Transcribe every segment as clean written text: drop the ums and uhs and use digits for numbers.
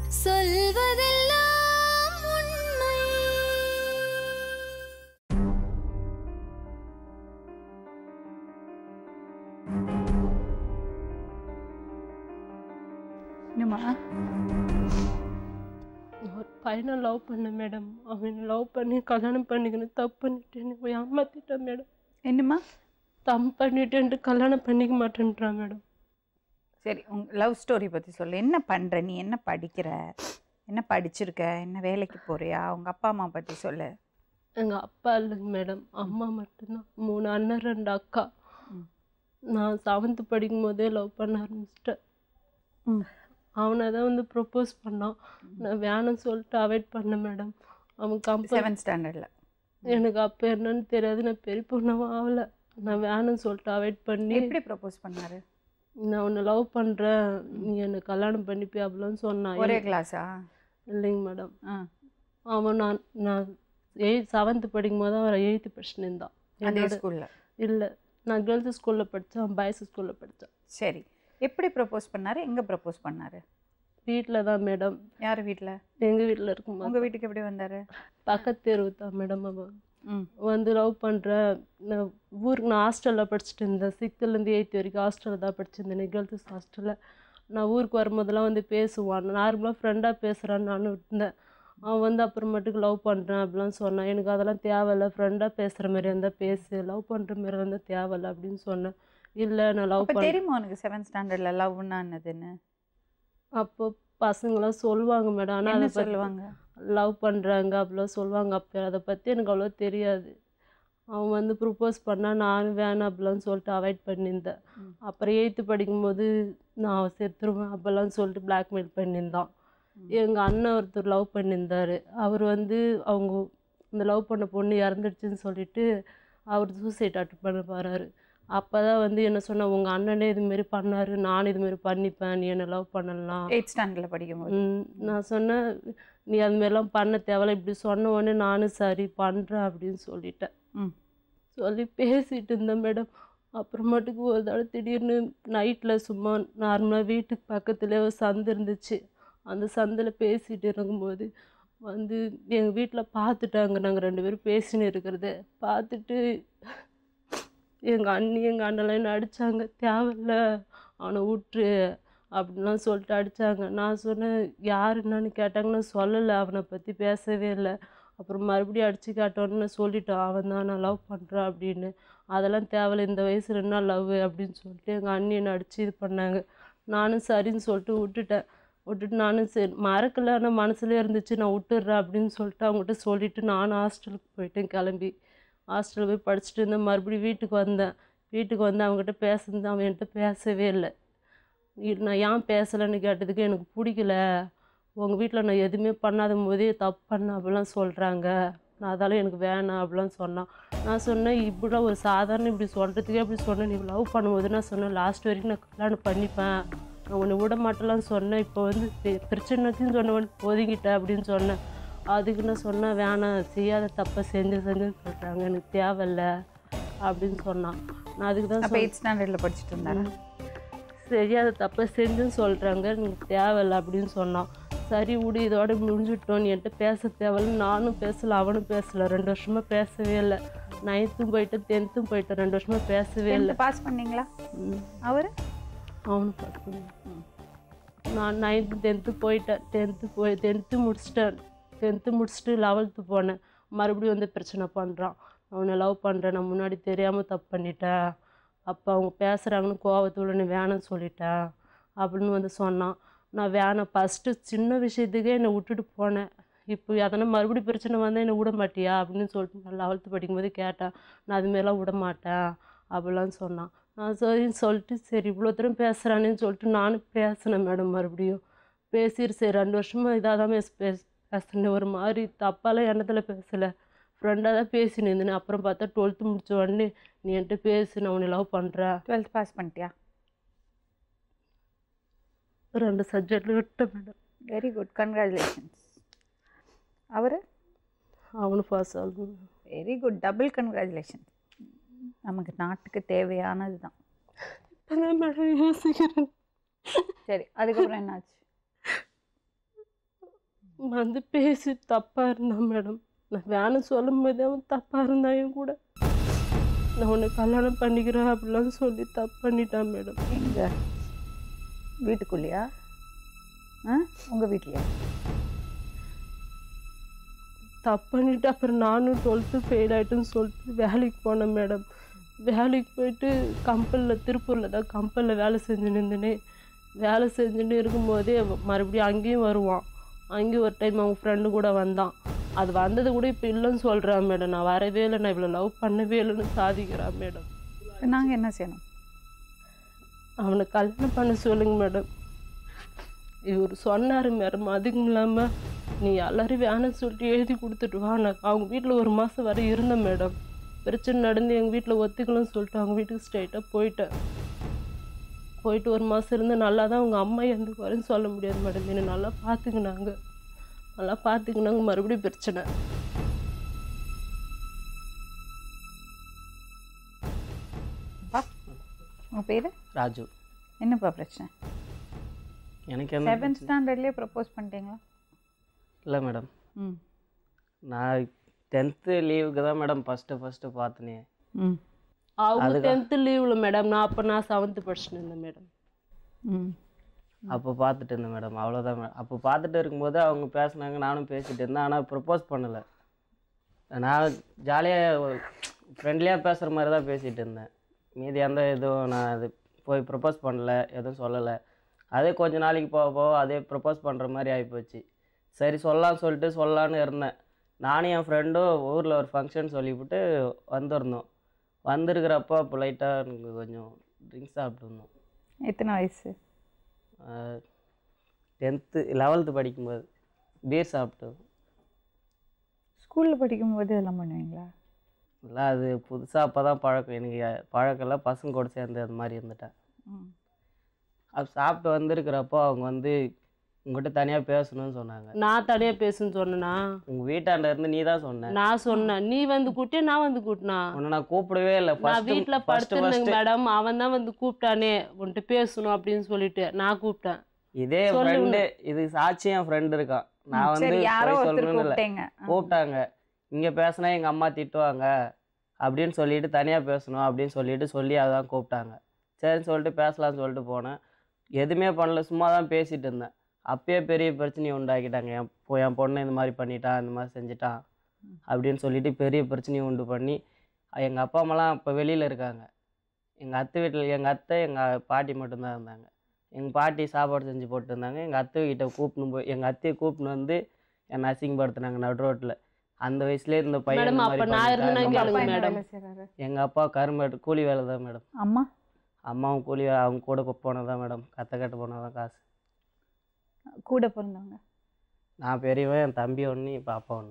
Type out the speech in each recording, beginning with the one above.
சொல்வதெல்லாம் உண்மை. என்னம்மா ஒரு பையனை லவ் பண்ண மேடம். அவன் லவ் பண்ணி கல்யாணம் பண்ணிக்கணும் தப்பு பண்ணிட்டேன்னு போய் ஏமாத்திட்டான் மேடம். என்னம்மா தம் பண்ணிட்டேன்ட்டு கல்யாணம் பண்ணிக்க மாட்டேன்றான் மேடம். சரி உங்கள் லவ் ஸ்டோரி பற்றி சொல்லு. என்ன பண்ணுற நீ? என்ன படிக்கிற? என்ன படிச்சிருக்க? என்ன வேலைக்கு போறியா? உங்கள் அப்பா அம்மா பற்றி சொல்லு. எங்கள் அப்பா இல்லைங்க மேடம், அம்மா மட்டும்தான். 3 அண்ணன் 2 அக்கா. நான் 7th படிக்கும் போதே லவ் பண்ண ஆரம்பிச்சிட்டேன். அவனை தான் வந்து ப்ரப்போஸ் பண்ணான். நான் வேணும்னு சொல்லிட்டு அவாய்ட் பண்ணேன் மேடம். அவன் 7th ஸ்டாண்டர்டில் எனக்கு அப்போ என்னன்னு தெரியாது. நான் பெரிய பொண்ணாவும் ஆகலை. நான் வேணும்னு சொல்லிட்டு அவாய்ட் பண்ணி. எப்படி ப்ரப்போஸ் பண்ணாரு? நான் உன்னை லவ் பண்ணுறேன், நீ என்னை கல்யாணம் பண்ணிப்பி அப்படிலாம் சொன்னான். ஒரே கிளாஸா? இல்லைங்க மேடம். அவன் நான் 7th படிக்கும் போது அவன் 8th படிச்சுன்னு இருந்தான். அதே ஸ்கூலில்? இல்லை, நான் கேர்ள்ஸ் ஸ்கூலில் படித்தேன், அவன் பாய்ஸ் ஸ்கூலில் படித்தான். சரி, எப்படி ப்ரப்போஸ் பண்ணாரு? எங்கே ப்ரப்போஸ் பண்ணாரு? வீட்டில் தான் மேடம். யார் வீட்டில்? எங்கள் வீட்டில் இருக்கும்போது. உங்கள் வீட்டுக்கு எப்படி வந்தார்? பக்கத்து தெருவு தான் மேடம். அவன் வந்து லவ் பண்ணுறேன். நான் ஊருக்கு நான் ஹாஸ்டலில் படிச்சுட்டு இருந்தேன். 6th-லேருந்து 8th வரைக்கும் ஹாஸ்டலில் தான் படிச்சுருந்தேன், கேர்ள்ஸ் ஹாஸ்டலில். நான் ஊருக்கு வரும்போதெல்லாம் வந்து பேசுவான். நார்மலாக ஃப்ரெண்டாக பேசுகிறான்னு நானும் இருந்தேன். அவன் வந்து அப்புறமேட்டுக்கு லவ் பண்ணுறேன் அப்படிலாம் சொன்னான். எனக்கு அதெல்லாம் தேவையில்லை, ஃப்ரெண்டாக பேசுகிற மாதிரி இருந்தால் பேசு, லவ் பண்ணுற மாதிரி இருந்தால் தேவையில்லை அப்படின்னு சொன்னேன். இல்லை நான் லவ் பண்ண. தெரியுமா உனக்கு 7th ஸ்டாண்டர்டில் லவ்னா என்னதுன்னு? அப்போ பசங்களாம் சொல்லுவாங்க மேடம். ஆனால் அதை சொல்லுவாங்க, லவ் பண்ணுறாங்க அப்படிலாம் சொல்லுவாங்க. அப்போ அதை பற்றி எனக்கு அவ்வளோ தெரியாது. அவன் வந்து ப்ரப்போஸ் பண்ணால் நானும் வேணாம் அப்படிலாம் சொல்லிட்டு அவாய்ட் பண்ணியிருந்தேன். அப்புறம் 8th படிக்கும்போது நான் செத்துருவேன் அப்போல்லாம் சொல்லிட்டு பிளாக்மெயில் பண்ணியிருந்தான். எங்கள் அண்ணன் ஒருத்தர் லவ் பண்ணியிருந்தார். அவர் வந்து அவங்க இந்த லவ் பண்ண பொண்ணு இறந்துடுச்சுன்னு சொல்லிட்டு அவர் சூசைட் அட்டன் பண்ண போகிறாரு. அப்போ தான் வந்து என்ன சொன்னால், உங்கள் அண்ணனே இதுமாரி பண்ணார், நானும் இதுமாரி பண்ணிப்பேன், நீ என்னை லவ் பண்ணலாம். 8th ஸ்டாண்டர்டில் படிக்கும்போது நான் சொன்னேன், நீ அதுமாரிலாம் பண்ண தேவையில்ல, இப்படி சொன்ன உடனே நானும் சரி பண்ணுறேன் அப்படின்னு சொல்லிட்டேன். சொல்லி பேசிகிட்டு இருந்தேன் மேடம். அப்புறமேட்டுக்கு ஒரு தடவை திடீர்னு நைட்டில் சும்மா நார்மலாக வீட்டுக்கு பக்கத்துலேயே ஒரு சந்து இருந்துச்சு. அந்த சந்தில் பேசிகிட்டு இருக்கும்போது வந்து எங்கள் வீட்டில் பார்த்துட்டாங்க, நாங்கள் 2 பேரும் பேசின்னு இருக்கிறத பார்த்துட்டு எங்கள் அண்ணெல்லாம் என்ன அடித்தாங்க. தேவையில்ல, அவனை விட்டுரு அப்படின்லாம் சொல்லிட்டு அடித்தாங்க. நான் சொன்னேன், யார் என்னன்னு கேட்டாங்க. நான் சொல்லலை, அவனை பற்றி பேசவே இல்லை. அப்புறம் மறுபடியும் அடித்து காட்டோன்னு சொல்லிட்டான், அவன் தான் நான் லவ் பண்ணுறான் அப்படின்னு. அதெல்லாம் தேவையில்லை, இந்த வயசில் என்ன லவ் அப்படின்னு சொல்லிட்டு எங்கள் அண்ணி என்னை அடித்து இது பண்ணாங்க. நானும் சரின்னு சொல்லிட்டு விட்டுட்டு நானும் சரி மறக்கலை, ஆனால் மனசுலேயே இருந்துச்சு, நான் விட்டுடுறேன் அப்படின்னு சொல்லிட்டு அவங்ககிட்ட சொல்லிவிட்டு நானும் ஹாஸ்டலுக்கு போயிட்டேன். கிளம்பி ஹாஸ்டலில் போய் படிச்சுட்டு இருந்தேன். மறுபடியும் வீட்டுக்கு வந்தேன். அவங்ககிட்ட பேசுனது அவன் என்கிட்ட பேசவே இல்லை. நான் ஏன் பேசலைன்னு கேட்டதுக்கு, எனக்கு பிடிக்கல, உங்கள் வீட்டில் நான் எதுவுமே பண்ணாத போதே தப்பு பண்ண அப்படிலாம் சொல்கிறாங்க, நான் அதால் எனக்கு வேணாம் அப்படிலாம் சொன்னான். நான் சொன்னேன், இப்படிலாம் ஒரு சாதாரண இப்படி சொல்கிறதுக்கே அப்படி சொன்னேன். நீ லவ் பண்ணும்போது நான் சொன்னேன், லாஸ்ட் வரைக்கும் நான் கல்யாணம் பண்ணிப்பேன், நான் உன்னை விட மாட்டேலாம் சொன்னேன். இப்போ வந்து பிரச்சனைன்னு சொன்னவன் ஒதுங்கிட்டேன் அப்படின்னு சொன்னேன். அதுக்கு நான் சொன்னேன், வேணாம், செய்யாத தப்பை செஞ்சுன்னு சொல்கிறாங்க, எனக்கு தேவையில்லை அப்படின்னு சொன்னான். நான் அதுக்கு தான் 8th ஸ்டாண்டர்டில் படிச்சுட்டு இருந்தேன். செய்யாத தப்பை செஞ்சுன்னு சொல்கிறாங்க, எனக்கு தேவையில்லை அப்படின்னு சொன்னான். சரி விடு, இதோட முடிஞ்சுட்டோம், நீ என்கிட்ட பேச தேவையில்லை. நானும் பேசலை, அவனும் பேசலை. 2 வருஷமாக பேசவே இல்லை. 9th போயிட்டு 10th போயிட்டேன். 2 வருஷமாக பேசவே இல்லை. பாஸ் பண்ணீங்களா? அவனும் பாஸ் பண்ண. நான் 9th 10th போயிட்டேன். 10th முடிச்சிட்டேன். 10th முடிச்சுட்டு 11th போனேன். மறுபடியும் வந்து பிரச்சனை பண்ணுறான். அவனை லவ் பண்ணுறேன், நான் முன்னாடி தெரியாமல் தப்பு பண்ணிட்டேன், அப்போ அவங்க பேசுகிறாங்கன்னு கோவத்தோடு நீ வேணான்னு சொல்லிட்டேன் அப்படின்னு வந்து சொன்னான். நான் வேணாம், ஃபஸ்ட்டு சின்ன விஷயத்துக்கே என்னை விட்டுட்டு போனேன். இப்போ அதனால் மறுபடியும் பிரச்சனை வந்தால் என்னை விட மாட்டியா அப்படின்னு சொல்லிட்டு நான் 11th படிக்கும்போது கேட்டேன். நான் அதுமாரிலாம் விட மாட்டேன் அப்படிலாம் சொன்னான். நான் சரின்னு சொல்லிட்டு சரி இவ்வளோ தூரம் பேசுகிறானேன்னு சொல்லிட்டு நானும் பேசினேன் மேடம். மறுபடியும் பேசிட்டு சரி 2 வருஷமாக இதாக தான் பேசுனேன். ஒரு மாதிரி தப்பாலாம் எண்ணத்தில் பேசலை, ஃப்ரெண்டாக தான் பேசினு இருந்தேன். அப்புறம் பார்த்தா 12th முடிச்ச உடனே நீ என்கிட்ட பேசு, நான் உன்னை லவ் பண்ணுறேன். 12th பாஸ் பண்ணிட்டியா? 2 சப்ஜெக்டில் விட்டேன் மேடம். Very good, congratulations. அவனும் பாஸ் ஆகும். Very good, double congratulations. நமக்கு நாட்டுக்கு தேவையானது தான். இப்போ தான் மேடம் யோசிக்கிறேன். சரி, அதுக்கப்புறம் என்னாச்சு? வந்து பேசி தப்பாக இருந்தான் மேடம். நான் வேணும் சொல்லும் போது அவன் தப்பாக இருந்தான் என் கூட. நான் உன்னை கல்யாணம் பண்ணிக்கிறேன் அப்படிலாம் சொல்லி தப்பு பண்ணிட்டான் மேடம். எங்க வீட்டுக்குள்ளேயா? உங்கள் வீட்லையா? தப்பு பண்ணிவிட்டு அப்புறம் நானும் 12th ஃபெயில் ஆகிட்டுன்னு சொல்லிட்டு வேலைக்கு போனேன் மேடம். வேலைக்கு போயிட்டு கம்பெனியில் திருப்பூரில் தான் கம்பெனியில் வேலை செஞ்சுன்னு இருந்தேனே. வேலை செஞ்சுன்னு இருக்கும்போதே மறுபடியும் அங்கேயும் வருவான். அங்கேயும் ஒரு டைம் அவங்க ஃப்ரெண்டு கூட வந்தான். அது வந்தது கூட இப்போ இல்லைன்னு சொல்கிறான் மேடம். நான் வரவே இல்லை, நான் இவ்வளோ லவ் பண்ணவே இல்லைன்னு சாதிக்கிறான் மேடம். நாங்கள் என்ன செய்யணும்? அவனை கல்யாணம் பண்ண சொல்லுங்க மேடம். இவர் சொன்னார் மேடம். அதுக்கும் இல்லாமல் நீ எல்லாரும் வேணும்னு சொல்லிட்டு எழுதி கொடுத்துட்டு வா. நான் அவங்க வீட்டில் 1 மாதம் வரை இருந்தேன் மேடம். பிரச்சனை நடந்து எங்கள் வீட்டில் ஒத்துக்கலன்னு சொல்லிட்டு அவங்க வீட்டுக்கு ஸ்ட்ரைட்டாக போயிட்டேன். போயிட்டு 1 மாதம் இருந்து நல்லா தான் அவங்க அம்மா எந்த குறைன்னு சொல்ல முடியாது மேடம். என்னை நல்லா பார்த்துக்கினாங்க. மறுபடியும் பிரச்சனை. உங்கள் பேர்? ராஜு. என்னப்பா பிரச்சனை? எனக்கு என்ன 7th ஸ்டாண்டர்ட்லேயே ப்ரப்போஸ் பண்ணிட்டீங்களா? இல்லை மேடம், ம் நான் 10th லீவுக்கு தான் மேடம் ஃபஸ்ட்டு பார்த்தனே. ம் அவங்க 10th லீவில் மேடம். நான் 7th படிச்சுட்டு இருந்தேன் மேடம். ம் அப்போ பார்த்துட்டு இருந்தேன் மேடம். அவ்வளோதான் மேடம். அப்போ பார்த்துட்டு இருக்கும்போது அவங்க பேசினாங்க, நானும் பேசிகிட்டு இருந்தேன். ஆனால் ப்ரப்போஸ் பண்ணலை. நான் ஜாலியாக ஃப்ரெண்ட்லியாக பேசுகிற மாதிரி தான் பேசிகிட்டு இருந்தேன். மீதி எந்த இதுவும் நான் அது போய் ப்ரப்போஸ் பண்ணல, எதுவும் சொல்லலை. அதே கொஞ்ச நாளைக்கு போக போக அதே ப்ரப்போஸ் பண்ணுற மாதிரி ஆகிப்போச்சு. சரி சொல்லலான்னு இருந்தேன். நானும் என் ஃப்ரெண்டும் ஊரில் ஒரு ஃபங்க்ஷன் சொல்லிவிட்டு வந்திருந்தோம். வந்திருக்கிறப்போ அப்போ லைட்டாக எனக்கு கொஞ்சம் ட்ரிங்க்ஸ் சாப்பிட்டுருந்தோம். எத்தனை வயசு? 10th 11th படிக்கும்போது பீர் சாப்பிட்டோம். ஸ்கூலில் படிக்கும்போது இதெல்லாம் பண்ணுவீங்களா? இல்லை, அது புதுசாக அப்போ தான் பழக்கம். எனக்கு பழக்கம்லாம் பசங்க கூட சேர்ந்து அது மாதிரி இருந்துட்டேன். அது சாப்பிட்டு வந்திருக்கிறப்போ அவங்க வந்து உங்கள்கிட்ட தனியாக பேசணும்னு சொன்னாங்க. நான் தனியாக பேசணும்னு சொன்னேன்னா? உங்கள் வீட்டாண்ட இருந்து நீ தான் சொன்ன. நான் சொன்னேன். நீ வந்து கூட்டியே நான் வந்து கூட்டினா? உன்னை நான் கூப்பிடவே இல்லை. நான் வீட்டில் படுத்துருந்தேங்க மேடம். அவன் தான் வந்து கூப்பிட்டானே உன்கிட்ட பேசணும் அப்படின்னு சொல்லிட்டு நான் கூப்பிட்டேன். இதே ஃப்ரெண்டு, இது சாட்சி என் ஃப்ரெண்டு இருக்கான். நான் வந்து சொல்லணும்னு இல்லை, கூப்பிட்டாங்க. இங்கே பேசினா எங்கள் அம்மா திட்டுவாங்க அப்படின்னு சொல்லிட்டு தனியாக பேசணும் அப்படின்னு சொல்லி அதான் கூப்பிட்டாங்க. சரின்னு சொல்லிட்டு பேசலான்னு சொல்லிட்டு போனேன். எதுவுமே பண்ணல, சும்மா தான் பேசிகிட்டு இருந்தேன். அப்பயே பெரிய பிரச்சனையை உண்டாக்கிட்டாங்க. என் பொண்ணை இந்த மாதிரி பண்ணிட்டான், இந்த மாதிரி செஞ்சுட்டான் அப்படின்னு சொல்லிட்டு பெரிய பிரச்சனையை உண்டு பண்ணி எங்கள் அப்பா அம்மாலாம் இப்போ வெளியில் இருக்காங்க. எங்கள் அத்தை வீட்டில் எங்கள் அத்தை எங்கள் பாட்டி மட்டும்தான் இருந்தாங்க. எங்கள் பாட்டி சாப்பாடு செஞ்சு போட்டுருந்தாங்க. எங்கள் அத்தைக்கிட்ட எங்கள் அத்தையை கூப்பிட்டு வந்து என்னை அசிங்கப்படுத்தினாங்க நடு ரோட்டில். அந்த வயசுலேயே இருந்த பையன். எங்கள் அப்பா கரும்பு கூலி வேலை தான் மேடம். அம்மாவும் கூலி வேலை. அவங்க கூட போனதான் மேடம். கட்ட போனதான் காசு. கூட பிறந்தவங்க? நான் பெரியவன், என் தம்பி ஒன்று, இப்போ அப்பா ஒன்று.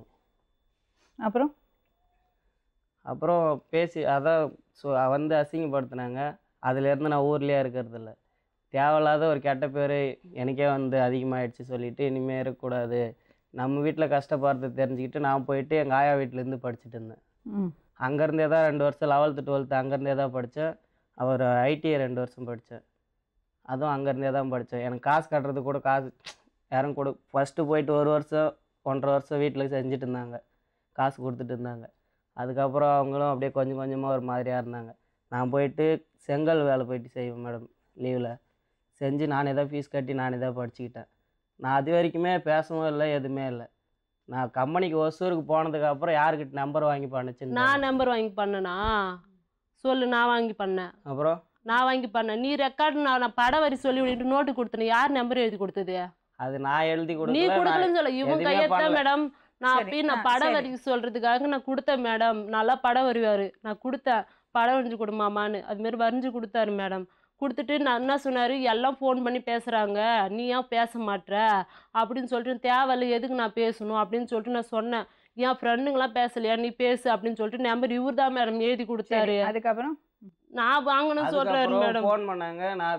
அப்புறம் பேசி அதான் வந்து அசிங்கப்படுத்தினாங்க. அதுலேருந்து நான் ஊர்லேயே இருக்கிறதில்ல. தேவையில்லாத ஒரு கெட்ட பேர் எனக்கே வந்து அதிகமாகிடுச்சு சொல்லிவிட்டு இனிமேல் இருக்கக்கூடாது. நம்ம வீட்டில் கஷ்டப்படுறது தெரிஞ்சுக்கிட்டு நான் போயிட்டு எங்கள் ஆயா வீட்டிலேருந்து படிச்சுட்டு இருந்தேன். அங்கேருந்தே தான் 2 வருஷம் 11th 12th அங்கேருந்தே தான் படித்தேன். அவர் ஐடிஐ 2 வருஷம் படித்தேன். அதுவும் அங்கேருந்தே தான் படித்தேன். எனக்கு காசு கட்டுறது கூட காசு யாரும் கூட ஃபஸ்ட்டு போயிட்டு 1 வருஷம் 1.5 வருஷம் வீட்டில் செஞ்சுட்டு இருந்தாங்க, காசு கொடுத்துட்டு இருந்தாங்க. அதுக்கப்புறம் அவங்களும் அப்படியே கொஞ்சம் கொஞ்சமாக ஒரு மாதிரியாக இருந்தாங்க. நான் போயிட்டு செங்கல் வேலை போயிட்டு செய்வேன் மேடம். லீவில் செஞ்சு நானே தான் ஃபீஸ் கட்டி நானே தான் படிச்சுக்கிட்டேன். நான் அது வரைக்குமே பேசவும் இல்லை, எதுவுமே இல்லை. நான் கம்பெனிக்கு ஒசூருக்கு போனதுக்கப்புறம் யாருக்கிட்ட நம்பர் வாங்கி பண்ணுச்சு? நான் நம்பர் வாங்கி பண்ணனா சொல்லு. நான் வாங்கி பண்ணேன். அப்புறம் நான் வாங்கி பண்ணேன். நீ ரெக்கார்டு நான் படம் வரி சொல்லி விட்டு நோட்டு கொடுத்தேன். யார் நம்பர் எழுதி கொடுத்தது? அது நான் எழுதி நீ கொடுக்கலன்னு சொல்ல. இவங்க கையெழுத்தா மேடம். நான் அப்படி நான் படம் வரைக்கும் சொல்றதுக்காக நான் கொடுத்தேன் மேடம். நல்லா படம் வரைவாரு. நான் கொடுத்தேன், படம் வரைஞ்சு கொடுமாமான்னு. அதுமாரி வரைஞ்சு கொடுத்தாரு மேடம். கொடுத்துட்டு நான் என்ன சொன்னார், எல்லாம் ஃபோன் பண்ணி பேசுகிறாங்க, நீ ஏன் பேச மாட்ற அப்படின்னு சொல்லிட்டு, தேவையில்லை எதுக்கு நான் பேசணும் அப்படின்னு சொல்லிட்டு நான் சொன்னேன். என் ஃப்ரெண்டுங்களாம் பேசலையா, நீ பேசு அப்படின்னு சொல்லிட்டு நம்பர் இவர் தான் மேடம் எழுதி கொடுத்தாரு. அதுக்கப்புறம் நான் வாங்கணும்னு சொல்கிறாரு மேடம். ஃபோன் பண்ணாங்க. நான்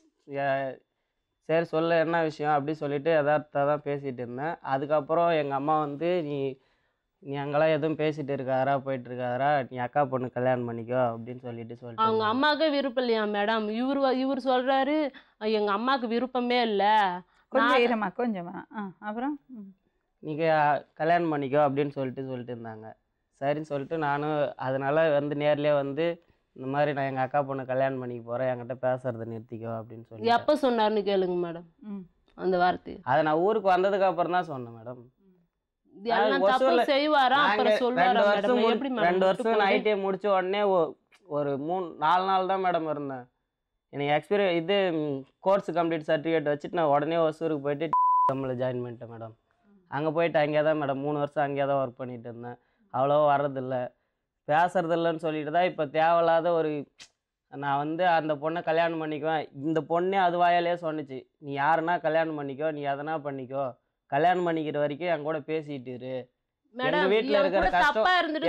சரி சொல்ல என்ன விஷயம் அப்படி சொல்லிட்டு எதார்த்தம் தான் பேசிகிட்டு இருந்தேன். அதுக்கப்புறம் எங்கள் அம்மா வந்து நீ அங்கெல்லாம் எதுவும் பேசிகிட்டு இருக்காரா போயிட்டு இருக்காரா, நீ அக்கா பொண்ணு கல்யாணம் பண்ணிக்கோ அப்படின்னு சொல்லிட்டு அவங்க அம்மாவுக்கு விருப்பம் இல்லையா மேடம். இவர் சொல்கிறாரு எங்கள் அம்மாவுக்கு விருப்பமே இல்லை. கொஞ்சமா அப்புறம் நீங்கள் கல்யாணம் பண்ணிக்கோ அப்படின்னு சொல்லிட்டு இருந்தாங்க. சரின்னு சொல்லிட்டு நானும் அதனால் வந்து நேர்லேயே வந்து இந்த மாதிரி நான் எங்கள் அக்கா பொண்ணை கல்யாணம் பண்ணிக்க போகிறேன், என்கிட்ட பேசுறதை நிறுத்திக்கோ அப்படின்னு சொல்லி. எப்போ சொன்னார்னு கேளுங்க மேடம் அந்த வார்த்தை. அதை நான் ஊருக்கு வந்ததுக்கு அப்புறம் தான் சொன்னேன் மேடம். எல்லாம் தப்பு செய்வாரா அப்புறம் சொல்லுவாரா மேடம்? எப்படி மேடம் 2 வருஷம் ஐடிஐ முடிச்ச உடனே ஒரு 3-4 நாள் தான் மேடம் இருந்தேன். எனக்கு இது கோர்ஸ் கம்ப்ளீட் சர்டிஃபிகேட் வச்சுட்டு நான் உடனே ஒசூருக்கு போயிட்டு கம்பெனியில் ஜாயின் பண்ணிட்டேன் மேடம். அங்கே போயிட்டு அங்கேயே தான் மேடம் 3 வருஷம் அங்கேயே தான் ஒர்க் பண்ணிட்டு இருந்தேன். அவ்வளோவா வர்றதில்லை, பேசுறதில்லைன்னு சொல்லிட்டு தான் இப்போ தேவையில்லாத நான் வந்து அந்த பொண்ணை கல்யாணம் பண்ணிக்குவேன். இந்த பொண்ணே அது வாயாலே சொன்னிச்சு, நீ யாருன்னா கல்யாணம் பண்ணிக்கோ, நீ எதனா பண்ணிக்கோ, கல்யாணம் பண்ணிக்கிற வரைக்கும் என் கூட பேசிட்டு இரு. எங்க வீட்டில் இருக்கிற கஷ்டம்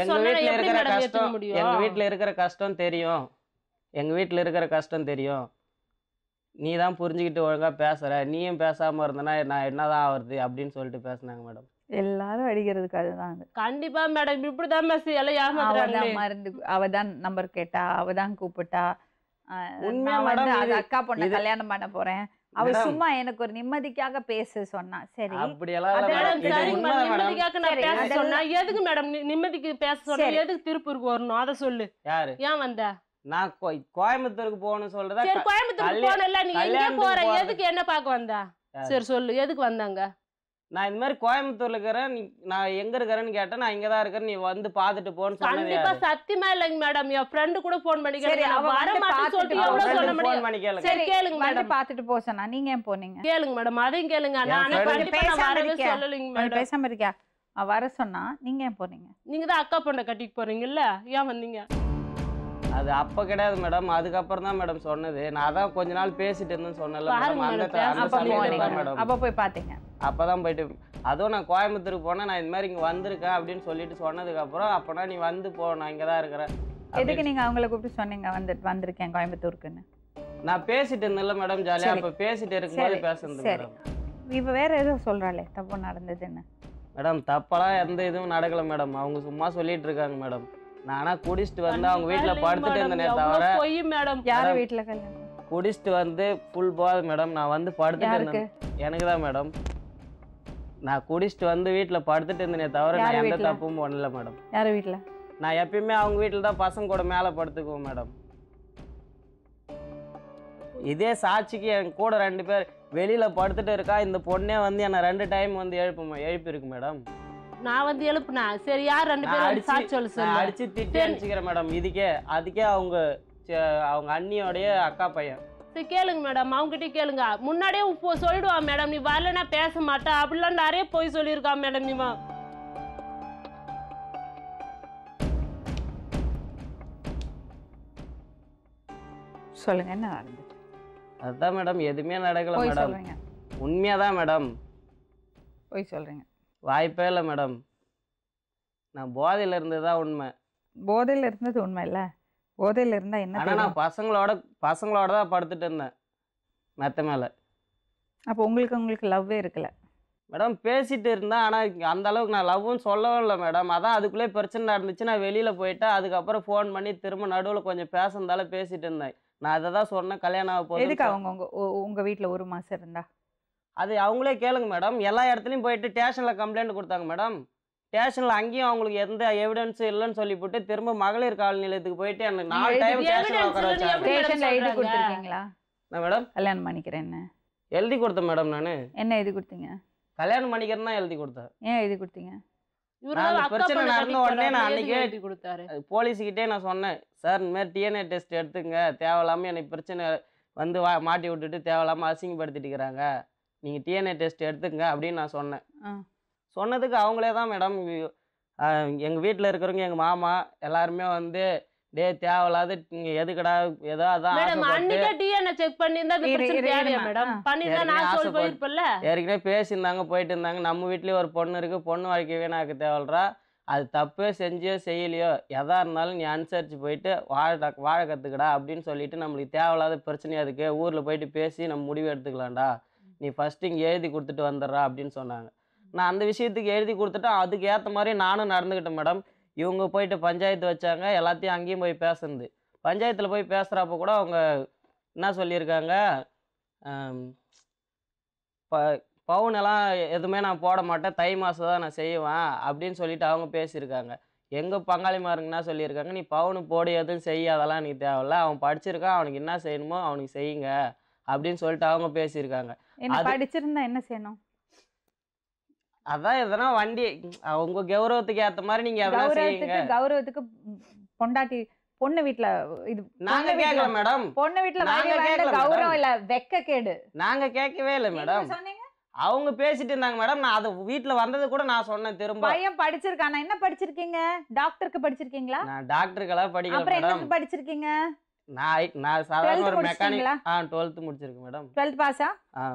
தெரியும், எங்க வீட்டில் இருக்கிற கஷ்டம் தெரியும். நீ தான் புரிஞ்சுக்கிட்டு ஒழுங்கா பேசுற, நீயும் பேசாம இருந்தனா நான் என்னதான் ஆகுறது அப்படின்னு சொல்லிட்டு பேசினாங்க மேடம். எல்லாரும் அடிக்கிறதுக்கு அதுதான் அது. கண்டிப்பா மேடம், இப்படிதான் எல்லாம் ஏமாத்துறாங்க. மருந்து அவதான் நம்பர் கேட்டா, அவதான் கூப்பிட்டா, உண்மையா நான் வந்து மேடம் அது அக்கா பொண்ணை கல்யாணம் பண்ண போறேன், அவ சும்மா எனக்கு ஒரு நிம்மதிக்காக பேச சொன்னா. சரி அப்படியெல்லாம் மேடம், சரிங்க மேடம், நிம்மதிக்காக நான் பேச அதெல்லாம் சொன்னா எதுக்கு மேடம் நிம்மதிக்கு பேச சொன்னா? எதுக்கு திருப்பூருக்கு வரணும்? அதை சொல்லு. யாரு? ஏன் வந்த? நான் கோயம்புத்தூருக்கு போகணும்னு சொல்றதா? சரி, கோயம்புத்தூருக்கு போனல, நீ எங்க போற? எதுக்கு என்ன பார்க்க வந்தா? சரி சொல்லு, எதுக்கு வந்தாங்க? நான் இந்த மாதிரி கோயம்புத்தூர்ல இருக்கிறேன், நான் எங்க இருக்கிறேன்னு கேட்டேன். நான் இங்க தான் இருக்கிறேன், நீ வந்து பாத்துட்டு போன்னு சொன்னது கண்டிப்பா யாரு? சத்தியமா இல்லைங்க மேடம். என் ஃப்ரெண்டு கூட போன் பண்ணி சரி, கேளுங்க. அவ வர வந்து மாட்டேன்னு பார்த்துட்டு சொல்லிட்டு போ. எவ்வளவு சொல்ல ஃபோன் முடியும்? பண்ணி கேளுங்க. சரி கேளுங்க வந்து மேடம், பாத்துட்டு போக சொன்னா. நீங்க ஏன் போனீங்க? கேளுங்க மேடம், அதையும் கேளுங்க. நான் friend கண்டிப்பா நான் பேசாம வரவே இருக்கியா? சொல்லலைங்க அவன் மேடம். பேசாம இருக்கியா? அவ வர சொன்னா நீங்க ஏன் போனீங்க? நீங்க தான் அக்கா பொண்ணை கட்டிக்கு போறீங்கல்ல, ஏன் வந்தீங்க? அது அப்ப கிடையாது மேடம், அதுக்கப்புறம் தான் மேடம் சொன்னது. நான் அதான் கொஞ்ச நாள் பேசிட்டு இருந்தேன்னு சொன்னல மேடம். பாருங்க அந்த மேடம், அந்த அப்ப சமயத்துல போனீங்க, தான் மேடம். அப்ப போய் பாத்தீங்க. அப்பதான் போயிட்டு அதுவும் நான் கோயம்புத்தூருக்கு போனேன். நான் இந்த மாதிரி இங்க வந்திருக்கேன் அப்படின்னு சொல்லிட்டு சொன்னதுக்கு அப்புறம் அப்பனா நீ வந்து போ, நான் இங்க தான் இருக்கிறேன். எதுக்கு நீங்க அவங்கள கூப்பிட்டு சொன்னீங்க வந்திருக்கேன் கோயம்புத்தூருக்குன்னு? நான் பேசிட்டு இருந்தேன்ல மேடம் ஜாலியா. சரி. அப்ப பேசிட்டு இருக்கும்போது சரி, பேசுறது சரி. மேடம். இவ வேற ஏதோ சொல்றாளே தப்பு நடந்ததுன்னு. மேடம் தப்பெல்லாம் எந்த இதுவும் நடக்கல மேடம், அவங்க சும்மா சொல்லிட்டு இருக்காங்க மேடம். நானா குடிச்சிட்டு வந்து அவங்க வீட்டுல படுத்துட்டு இருந்தேனே தவிர. போய் மேடம், யாரு வீட்டுல கல்யாணம்? குடிச்சிட்டு வந்து ஃபுல் போது மேடம். நான் வந்து படுத்துட்டு யாருக்கு? இருந்தேன். எனக்கு தான் மேடம். நான் குடிச்சிட்டு வந்து வீட்டுல படுத்துட்டு இருந்தேனே தவிர யார் நான் எந்த வீட்ல? தப்பும் பண்ணல மேடம். யாரு வீட்டுல? நான் எப்பயுமே அவங்க வீட்டுல தான் பசங்க கூட மேல படுத்துக்குவோம் மேடம். இதே சாட்சிக்கு என் கூட 2 பேர் வெளியில படுத்துட்டு இருக்கா. இந்த பொண்ணே வந்து என்ன 2 டைம் வந்து எழுப்பிருக்கு மேடம். நான் வந்து எழுப்புனா சரி, யார் 2 பேரும் சாட்சி சொல்ல நான் சொல்லு. அடிச்சு திட்டி அடிச்சுக்கிறேன் மேடம். அதுக்கே அவங்க அண்ணியோடைய அக்கா பையன். சரி கேளுங்க மேடம், அவங்ககிட்ட கேளுங்க. முன்னாடியே சொல்லிடுவான் மேடம், நீ வரலன்னா பேச மாட்டா அப்படிலாம் நிறைய போய் சொல்லியிருக்கான் மேடம். இவன் சொல்லுங்க என்ன நடந்தது? அதுதான் மேடம், எதுவுமே நடக்கல போய் மேடம். சொல்றீங்க, உண்மையாதான் மேடம், போய் சொல்றீங்க. வாய்ப்பே இல்லை மேடம். நான் போதையில இருந்ததுதான் உண்மை. போதையில இருந்தது உண்மை இல்ல? போதையில இருந்தா என்ன ஆனா தெரியும்? நான் பசங்களோட தான் படுத்துட்டு இருந்தேன் மெத்த மேல. அப்போ உங்களுக்கு லவ்வே இருக்கல மேடம். பேசிட்டு இருந்தேன், ஆனா அந்த அளவுக்கு நான் லவ்வும் சொல்லவும் இல்லை மேடம். அதான் அதுக்குள்ளே பிரச்சனை நடந்துச்சு. நான் வெளியில போயிட்டேன். அதுக்கப்புறம் ஃபோன் பண்ணி திரும்ப நடுவில் கொஞ்சம் பேசுனதால பேசிட்டு இருந்தேன். நான் அதை தான் சொன்னேன், கல்யாணம் ஆக போகுது. எதுக்கு அவங்க உங்க வீட்டுல 1 மாசம் இருந்தா? அது அவங்களே கேளுங்க மேடம். எல்லா இடத்துலையும் போயிட்டு ஸ்டேஷனில் கம்ப்ளைண்ட் கொடுத்தாங்க மேடம். ஸ்டேஷனில் அங்கேயும் அவங்களுக்கு எந்த எவிடன்ஸும் இல்லைன்னு சொல்லிவிட்டு திரும்ப மகளிர் காவல் நிலையத்துக்கு போயிட்டு எனக்கு 4 டைம் ஸ்டேஷனில் உட்கார வச்சாங்க. ஸ்டேஷன்ல எழுதி கொடுத்துருக்கீங்களா என்ன மேடம்? கல்யாணம் பண்ணிக்கிறேன்னு எழுதி கொடுத்தேன் மேடம். நான் என்ன எழுதி கொடுத்தீங்க? கல்யாணம் பண்ணிக்கிறேன்னு தான் எழுதி கொடுத்தேன். ஏன் எழுதி கொடுத்தீங்க? நான் பிரச்சனை நடந்த உடனே நான் அன்னைக்கே எழுதி கொடுத்தாரு. போலீஸுக்கிட்டே நான் சொன்னேன், சார் இந்த மாதிரி டிஎன்ஏ டெஸ்ட் எடுத்துங்க, தேவையில்லாமல் எனக்கு பிரச்சனை வந்து மாட்டி விட்டுட்டு தேவையில்லாமல் அசிங்கப்படுத்திட்டுக்கிறாங்க, நீங்கள் டிஎன்ஏ டெஸ்ட் எடுத்துங்க அப்படின்னு நான் சொன்னேன். சொன்னதுக்கு அவங்களே தான் மேடம், எங்கள் வீட்டில் இருக்கிறவங்க எங்கள் மாமா எல்லாருமே வந்து டே தேவையில்லாத எதுக்கடா ஏதோ அதான் ஏற்கனவே பேசியிருந்தாங்க போயிட்டு இருந்தாங்க. நம்ம வீட்லேயே ஒரு பொண்ணு இருக்குது, பொண்ணு வாழ்க்கையவே எனக்கு தேவைல்றா, அது தப்பே செஞ்சியோ செய்யலையோ எதா இருந்தாலும் நீ அனுசரித்து போயிட்டு வாழ கற்றுக்கடா அப்படின்னு சொல்லிட்டு நம்மளுக்கு தேவையில்லாத பிரச்சனையாக அதுக்கு ஊரில் போயிட்டு பேசி நம்ம முடிவு எடுத்துக்கலாம்டா, நீ ஃபஸ்ட்டு இங்கே எழுதி கொடுத்துட்டு வந்துடுறா அப்படின்னு சொன்னாங்க. நான் அந்த விஷயத்துக்கு எழுதி கொடுத்துட்டேன். அதுக்கு ஏற்ற மாதிரி நானும் நடந்துக்கிட்டேன் மேடம். இவங்க போயிட்டு பஞ்சாயத்து வச்சாங்க, எல்லாத்தையும் அங்கேயும் போய் பேசுனது. பஞ்சாயத்தில் போய் பேசுகிறப்ப கூட அவங்க என்ன சொல்லியிருக்காங்க, பவுனெல்லாம் எதுவுமே நான் போட மாட்டேன், தை மாதம் தான் நான் செய்வேன் அப்படின்னு சொல்லிட்டு அவங்க பேசியிருக்காங்க. எங்கள் பங்காளிமாருங்க என்ன சொல்லியிருக்காங்க, நீ பவுனு போடு எதுவும் செய்ய அதெல்லாம் நீ தேவையில்ல, அவன் படிச்சிருக்கான், அவனுக்கு என்ன செய்யணுமோ அவனுக்கு செய்யுங்க அப்படின்னு சொல்லிட்டு அவங்க பேசியிருக்காங்க. என்ன படிச்சிருந்தா என்ன செய்யணும்? அதான் எதனா வண்டி உங்க கௌரவத்துக்கு ஏற்ற மாதிரி நீங்க எதனா செய்யுங்க. கௌரவத்துக்கு பொண்டாட்டி பொண்ணு வீட்டுல இது நாங்க கேட்கல மேடம். பொண்ணு வீட்டுல கேட்கல கௌரவம் இல்ல, வெக்க கேடு. நாங்க கேட்கவே இல்லை மேடம். சொன்னீங்க அவங்க பேசிட்டு இருந்தாங்க மேடம். நான் அது வீட்டுல வந்தது கூட நான் சொன்னேன். திரும்ப பையன் படிச்சிருக்கானா? என்ன படிச்சிருக்கீங்க? டாக்டருக்கு படிச்சிருக்கீங்களா? நான் டாக்டருக்கெல்லாம் படிக்கல அப்புறம் மேடம். என்னத்துக்கு படிச்சிருக்கீங்க? நான் சாதாரண 12th ஒரு மெக்கானிக். முடிச்சிட்டீங்களா? 12th முடிச்சிருக்கேன் மேடம். 12th பாஸா?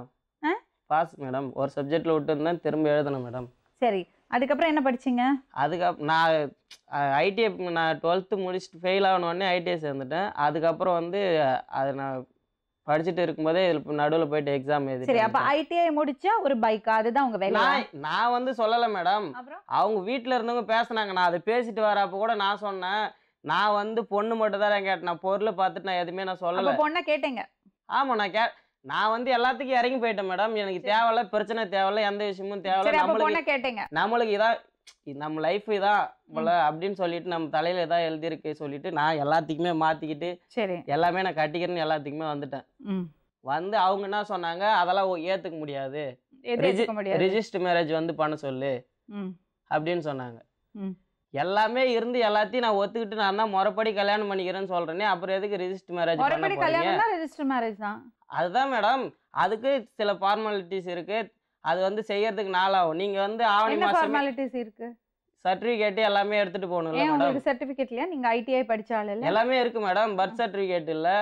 Pass madam. ஒரு சப்ஜெக்ட்ல விட்டுருந்தேன், திரும்ப எழுதணும் மேடம். சரி, அதுக்கப்புறம் என்ன படிச்சீங்க? அதுக்கப்புறம் நான் ஐடிஐ நான் 12th முடிச்சுட்டு ஃபெயில் ஆகணுன்னே ஐடிஐ சேர்ந்துட்டேன். அதுக்கப்புறம் வந்து அது நான் படிச்சுட்டு இருக்கும்போதே இதில் நடுவில் போயிட்டு எக்ஸாம் எழுதி. சரி, அப்ப ஐடிஐ முடிச்சா ஒரு பைக்கா? அதுதான் உங்க வேலை? நான் வந்து சொல்லலை மேடம். அப்புறம் அவங்க வீட்டில் இருந்தவங்க பேசுனாங்க. நான் அதை பேசிட்டு வரப்போ கூட நான் சொன்னேன், நான் வந்து பொண்ணு மட்டும் தான் கேட்டேன், நான் பொருளை பார்த்துட்டு நான் எதுவுமே நான் சொல்லலை. பொண்ணை கேட்டீங்க? ஆமாம், நான் வந்து எல்லாத்துக்கும் இறங்கி போயிட்டேன் மேடம். எனக்கு தேவையில்ல, பிரச்சனை தேவையில்ல, எந்த விஷயமும் தேவையில்ல, கேட்டீங்க நம்மளுக்கு இதான் நம்ம லைஃப் இதான் போல அப்படின்னு சொல்லிட்டு நம்ம தலையில ஏதாவது எழுதியிருக்கு சொல்லிட்டு நான் எல்லாத்துக்குமே மாத்திக்கிட்டு சரி எல்லாமே நான் கட்டிக்கிறேன்னு எல்லாத்துக்குமே வந்துட்டேன். வந்து அவங்க என்ன சொன்னாங்க, அதெல்லாம் ஏத்துக்க முடியாது, ரிஜிஸ்டர் மேரேஜ் வந்து பண்ண சொல்லு அப்படின்னு சொன்னாங்க. எல்லாமே இருந்து எல்லாத்தையும் நான் ஒத்துக்கிட்டு நான் தான் முறைப்படி கல்யாணம் பண்ணிக்கிறேன்னு சொல்றேனே, அப்புறம் எதுக்கு ரிஜிஸ்டர் மேரேஜ் பண்ண போறீங்க? ரெஜிஸ்டர் மேரேஜ் தான். அதுதான் மேடம், அதுக்கு சில ஃபார்மாலிட்டிஸ் இருக்கு, அது வந்து செய்யறதுக்கு நாளாகும். நீங்க வந்து ஆவணி மாசம் ஃபார்மாலிட்டிஸ் இருக்கு, சர்டிபிகேட் எல்லாமே எடுத்துட்டு போகணும்ல மேடம். உங்களுக்கு சர்டிபிகேட் இல்லையா? நீங்க ஐடிஐ படிச்சால இல்ல? எல்லாமே இருக்கு மேடம். பர்த் சர்டிபிகேட் இல்ல,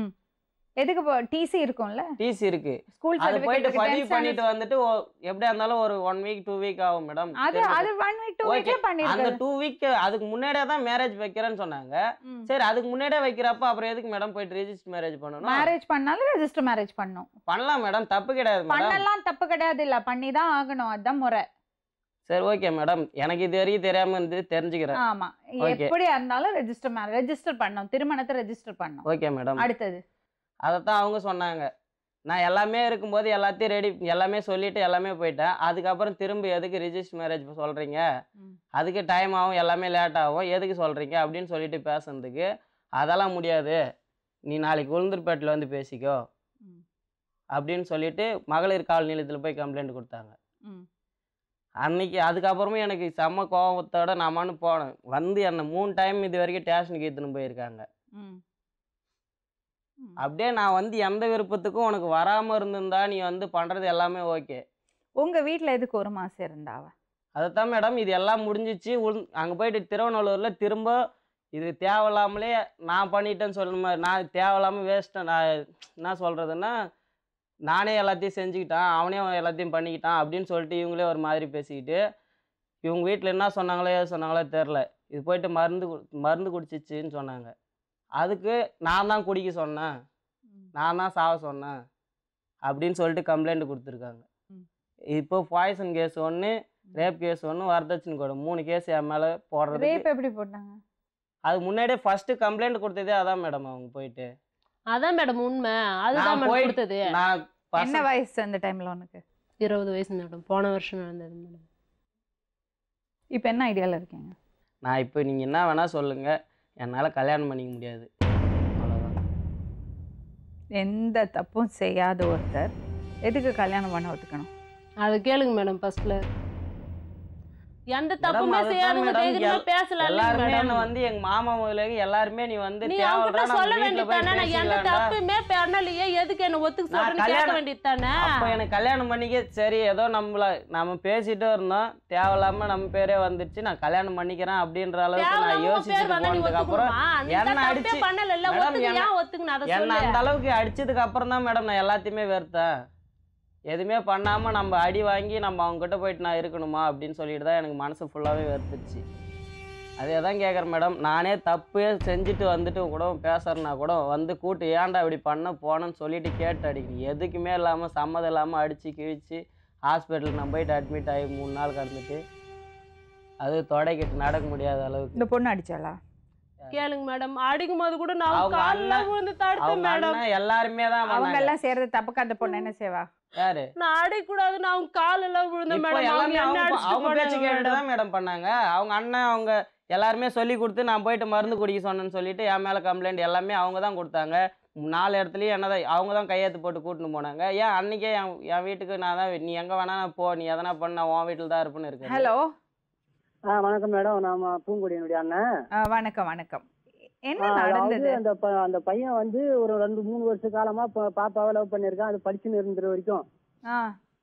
எதுக்கு டிசி இருக்கும்ல? டிசி இருக்கு. ஸ்கூல் அது போயிட்டு பதிவு பண்ணிட்டு வந்துட்டு எப்படியா இருந்தாலும் ஒரு 1 வீக் 2 வீக் ஆகும் மேடம். அது 1 வீக் 2 வீக்ல பண்ணிருங்க. அந்த 2 வீக் அதுக்கு முன்னாடியே தான் மேரேஜ் வைக்கிறேன்னு சொன்னாங்க. சரி, அதுக்கு முன்னாடியே வைக்கிறப்ப அப்புறம் எதுக்கு மேடம் போயிட்டு ரெஜிஸ்டர் மேரேஜ் பண்ணனும்? மேரேஜ் பண்ணாலும் ரெஜிஸ்டர் மேரேஜ் பண்ணனும். பண்ணலாம் மேடம், தப்பு கிடையாது மேடம். பண்ணலாம், தப்பு கிடையாது, இல்ல பண்ணி தான் ஆகணும், அதான் முறை. சரி ஓகே மேடம், எனக்கு இது வரைக்கும் தெரியாம இருந்து தெரிஞ்சுக்கிறேன். ஆமா, எப்படியா இருந்தாலும் ரெஜிஸ்டர் பண்ணனும், திருமணத்தை ரெஜிஸ்டர் பண்ணனும். Okay madam. அடுத்தது அதைத்தான் அவங்க சொன்னாங்க. நான் எல்லாமே இருக்கும்போது எல்லாத்தையும் ரெடி எல்லாமே சொல்லிட்டு எல்லாமே போயிட்டேன். அதுக்கப்புறம் திரும்ப எதுக்கு ரிஜிஸ்டர் மேரேஜ் சொல்கிறீங்க, அதுக்கு டைம் ஆகும், எல்லாமே லேட் ஆகும், எதுக்கு சொல்கிறீங்க அப்படின்னு சொல்லிட்டு பேசுறதுக்கு, அதெல்லாம் முடியாது, நீ நாளைக்கு உளுந்தூர்பேட்டில் வந்து பேசிக்கோ அப்படின்னு சொல்லிட்டு மகளிர் காவல் நிலையத்தில் போய் கம்ப்ளைண்ட் கொடுத்தாங்க. அன்னைக்கு அதுக்கப்புறமும் எனக்கு செம்ம கோபத்தோட நாமன்னு போனேன். வந்து என்னை 3 டைம் இது வரைக்கும் ஸ்டேஷனுக்கு எடுத்துன்னு போயிருக்காங்க. அப்படியே நான் வந்து எந்த விருப்பத்துக்கும் உனக்கு வராமல் இருந்திருந்தா நீ வந்து பண்ணுறது எல்லாமே ஓகே. உங்கள் வீட்டில் எதுக்கு 1 மாதம் இருந்தாவ? அதைத்தான் மேடம், இது எல்லாம் முடிஞ்சிச்சு. அங்கே போயிட்டு திருவண்ணூரில் திரும்ப இது தேவையில்லாமலே நான் பண்ணிட்டேன்னு சொல்லுமா, நான் தேவையில்லாமல் வேஸ்ட்டேன். நான் என்ன சொல்கிறதுன்னா, நானே எல்லாத்தையும் செஞ்சுக்கிட்டான், அவனே எல்லாத்தையும் பண்ணிக்கிட்டான் அப்படின்னு சொல்லிட்டு இவங்களே ஒரு மாதிரி பேசிக்கிட்டு, இவங்க வீட்டில் என்ன சொன்னாங்களோ ஏது சொன்னாங்களோ தெரில, இது போயிட்டு மருந்து குடிச்சிச்சின்னு சொன்னாங்க. அதுக்கு நான் தான் குடிக்க சொன்னேன், நான் தான் சாவ சொன்னேன் அப்படின்னு சொல்லிட்டு கம்ப்ளைண்ட் கொடுத்துருக்காங்க. இப்போ பாய்சன் கேஸ் 1, ரேப் கேஸ் 1, வரதட்சணை கூட 3 கேஸ் என் மேலே போடுறது. ரேப் எப்படி போட்டாங்க? அது முன்னாடியே ஃபர்ஸ்ட் கம்ப்ளைண்ட் கொடுத்ததே அதான் மேடம். அவங்க போயிட்டு அதான் மேடம் உண்மை, அதுதான் மேடம் கொடுத்தது. நான் என்ன வயசு அந்த டைம்ல உனக்கு? 20 வயசு மேடம். போன வருஷம் நடந்தது மேடம். இப்போ என்ன ஐடியாவில் இருக்கீங்க? நான் இப்போ நீங்கள் என்ன வேணால் சொல்லுங்கள், என்னால் கல்யாணம் பண்ணிக்க முடியாது, அவ்வளோதான். எந்த தப்பும் செய்யாத ஒருத்தர் எதுக்கு கல்யாணம் பண்ண ஒத்துக்கணும்? அதை கேளுங்க மேடம். ஃபர்ஸ்ட்ல எந்த தப்புமே செய்யாதவங்க தைரியமா பேசலாம். எல்லாருமே என்ன வந்து எங்க மாமா முதல்ல எல்லாருமே நீ வந்து நீ அவங்கிட்ட சொல்ல வேண்டியதானே, நான் எந்த தப்புமே பண்ணலையே, எதுக்கு என்ன ஒத்துக்க சொல்றேன்னு கேட்க வேண்டியதானே. அப்ப எனக்கு கல்யாணம் பண்ணிக்க சரி, ஏதோ நம்ம பேசிட்டே இருந்தோம், தேவையில்லாம நம்ம பேரே வந்துருச்சு, நான் கல்யாணம் பண்ணிக்கிறேன் அப்படின்ற அளவுக்கு நான் யோசிச்சுட்டு போனதுக்கு அப்புறம் என்ன அடிச்சு என்ன அந்த அளவுக்கு அடிச்சதுக்கு அப்புறம் தான் மேடம் நான் எல்லாத்தையுமே வெறுத்தேன். எதுவுமே பண்ணாமல் நம்ம அடி வாங்கி நம்ம அவங்ககிட்ட போயிட்டு நான் இருக்கணுமா அப்படின்னு சொல்லிட்டு தான் எனக்கு மனசு ஃபுல்லாகவே வெறுத்துச்சு. அதே தான் கேட்குறேன் மேடம். நானே தப்பு செஞ்சுட்டு வந்துட்டு கூட பேசுறேன்னா கூட வந்து கூட்டு ஏன்டா இப்படி பண்ண போனேன்னு சொல்லிட்டு கேட்டு அடிக்கணும். எதுக்குமே இல்லாமல் சம்மதம் இல்லாமல் அடித்து கிழிச்சு ஹாஸ்பிட்டலுக்கு நான் போயிட்டு அட்மிட் ஆகி 3 நாள் கடந்துட்டு அது தொடைக்கிட்டு நடக்க முடியாத அளவுக்கு. இந்த பொண்ணு அடிச்சாளா? கேளுங்க மேடம், அடிக்கும் போது கூட நான் அவங்க காலில் அண்ணன் விழுந்து தடுத்தேன் அவங்க மேடம். அண்ணன் எல்லாருமே தான் அவங்க பண்ணாங்க. எல்லாம் செய்யறது தப்புக்கு அந்த பொண்ணு என்ன செய்வா? யாரு நான் அடிக்கூடாதுன்னு அவங்க காலெல்லாம் விழுந்தேன் இப்போ மேடம். அவங்க எல்லாமே என்ன அவங்க பேச்சு அடிச்சுட்டு கேட்டு மேடம். தான் மேடம் பண்ணாங்க. அவங்க அண்ணன் அவங்க எல்லாருமே சொல்லி கொடுத்து நான் போயிட்டு மருந்து குடிக்க சொன்னேன்னு சொல்லிட்டு என் மேலே கம்ப்ளைண்ட் எல்லாமே அவங்க தான் கொடுத்தாங்க. 4 இடத்துலையும் என்னதான் அவங்க தான் கையெழுத்து போட்டு கூட்டின்னு போனாங்க. ஏன் அன்னைக்கே என் வீட்டுக்கு நான் தான் நீ எங்கே வேணா போ, நீ எதனா பண்ண உன் வீட்டில் தான் இருப்புன்னு இருக்கு. ஹலோ வணக்கம் மேடம். நாம பூங்குடியினுடைய அண்ணன். வணக்கம் வணக்கம். என்ன அதாவது நடந்தது? அந்த பையன் வந்து ஒரு 2-3 வருஷ காலமா பாப்பாவை லவ் பண்ணியிருக்கான். அது படிச்சுன்னு இருந்துற வரைக்கும். ஆ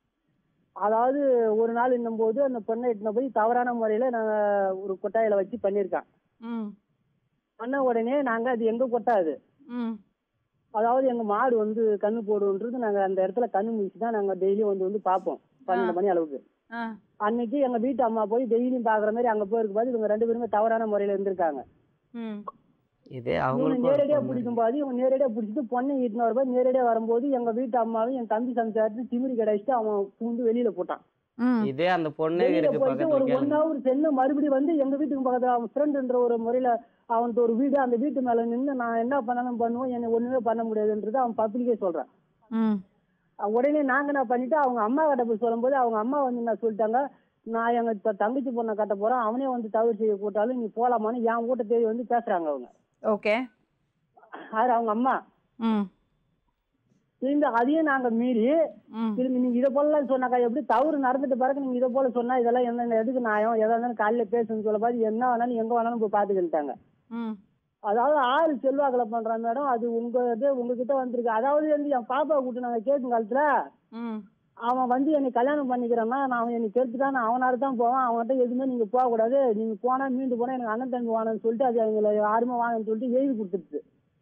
அதாவது ஒரு நாள் இன்னும்போது அந்த பொண்ணை இட்டுன்னு போய் தவறான முறையில நாங்க ஒரு கொட்டாயில வச்சு பண்ணியிருக்கான். ம் பண்ண உடனே நாங்க அது எங்க கொட்டாது, ம் அதாவது எங்க மாடு வந்து கண்ணு போடுன்றது நாங்க அந்த இடத்துல கண்ணு முடிச்சு தான் நாங்க டெய்லியும் வந்து பார்ப்போம் 12 மணி அளவுக்கு. ஆ அன்னைக்கு எங்க வீட்டு அம்மா போய் டெய்லியும் பாக்குற மாதிரி அங்க போயிருக்கும் போது இவங்க 2 பேருமே தவறான முறையில இருந்திருக்காங்க. ம் இதே இவங்க அவங்களுக்கு நேரடியா பிடிக்கும் போது இவங்க நேரடியா பிடிச்சிட்டு பொண்ணை ஈட்டின வரும்போது நேரடியா வரும்போது எங்க வீட்டு அம்மாவும் என் தம்பி சமைச்சாட்டு திமிரி கிடைச்சிட்டு அவன் பூந்து வெளியில போட்டான். ம் இதே அந்த பொண்ணு வெளியில இருக்கு போயிட்டு பக்கத்துல ஒரு 1 கேளுங்க. hour சென்று மறுபடியும் வந்து எங்க வீட்டுக்கு பக்கத்துல அவன் ஃப்ரெண்டுன்ற ஒரு முறையில அவனுக்கு ஒரு வீடு, அந்த வீட்டு மேல நின்று நான் என்ன பண்ணாலும் பண்ணுவேன், என்னை ஒண்ணுமே பண்ண முடியாதுன்றது அவன் பப்ளிக்கே சொல்றான். ம் உடனே நாங்க என்ன பண்ணிட்டு அவங்க அம்மா கிட்ட போய் சொல்லும்போது அவங்க அம்மா வந்து என்ன சொல்லிட்டாங்க, நான் எங்க தங்கச்சி பொண்ணை கட்ட போறேன், அவனே வந்து தவறு செய்ய போட்டாலும் நீ போலாமான்னு என் வீட்டை தேடி வந்து பேசுறாங்க அவங்க. ஓகே. அது அவங்க அம்மா. ம் திரும்பி அதையும் நாங்க மீறி ம் திரும்பி நீங்க இதை போலலாம் சொன்னாக்கா எப்படி, தவறு நடந்துட்டு பிறகு நீங்க இதை போல சொன்னா இதெல்லாம் என்ன எதுக்கு நியாயம், எதா இருந்தாலும் காலையில பேசுன்னு சொல்ல பாதி என்ன வேணாலும் எங்க வேணாலும் போய் பாத்துக்கிட்டாங்க. ம் அதாவது ஆள் செல்வாக்கில் பண்றான் மேடம். அது உங்ககிட்ட வந்திருக்கு. அதாவது வந்து என் பாப்பா கூட்டு நாங்க கேட்கும் காலத்துல ம் அவன் வந்து என்னை கல்யாணம் பண்ணிக்கிறேன்னா நான் என்னை கெடுத்துட்டான், நான் அவனால தான் போவான், அவன்கிட்ட எதுவுமே நீங்க போகக்கூடாது, நீங்க போனா மீண்டு போனா எனக்கு அண்ணன் தம்பி வாங்கன்னு சொல்லிட்டு அது அவங்களை யாருமே வாங்கன்னு சொல்லிட்டு எழுதி கொடுத்துருச்சு.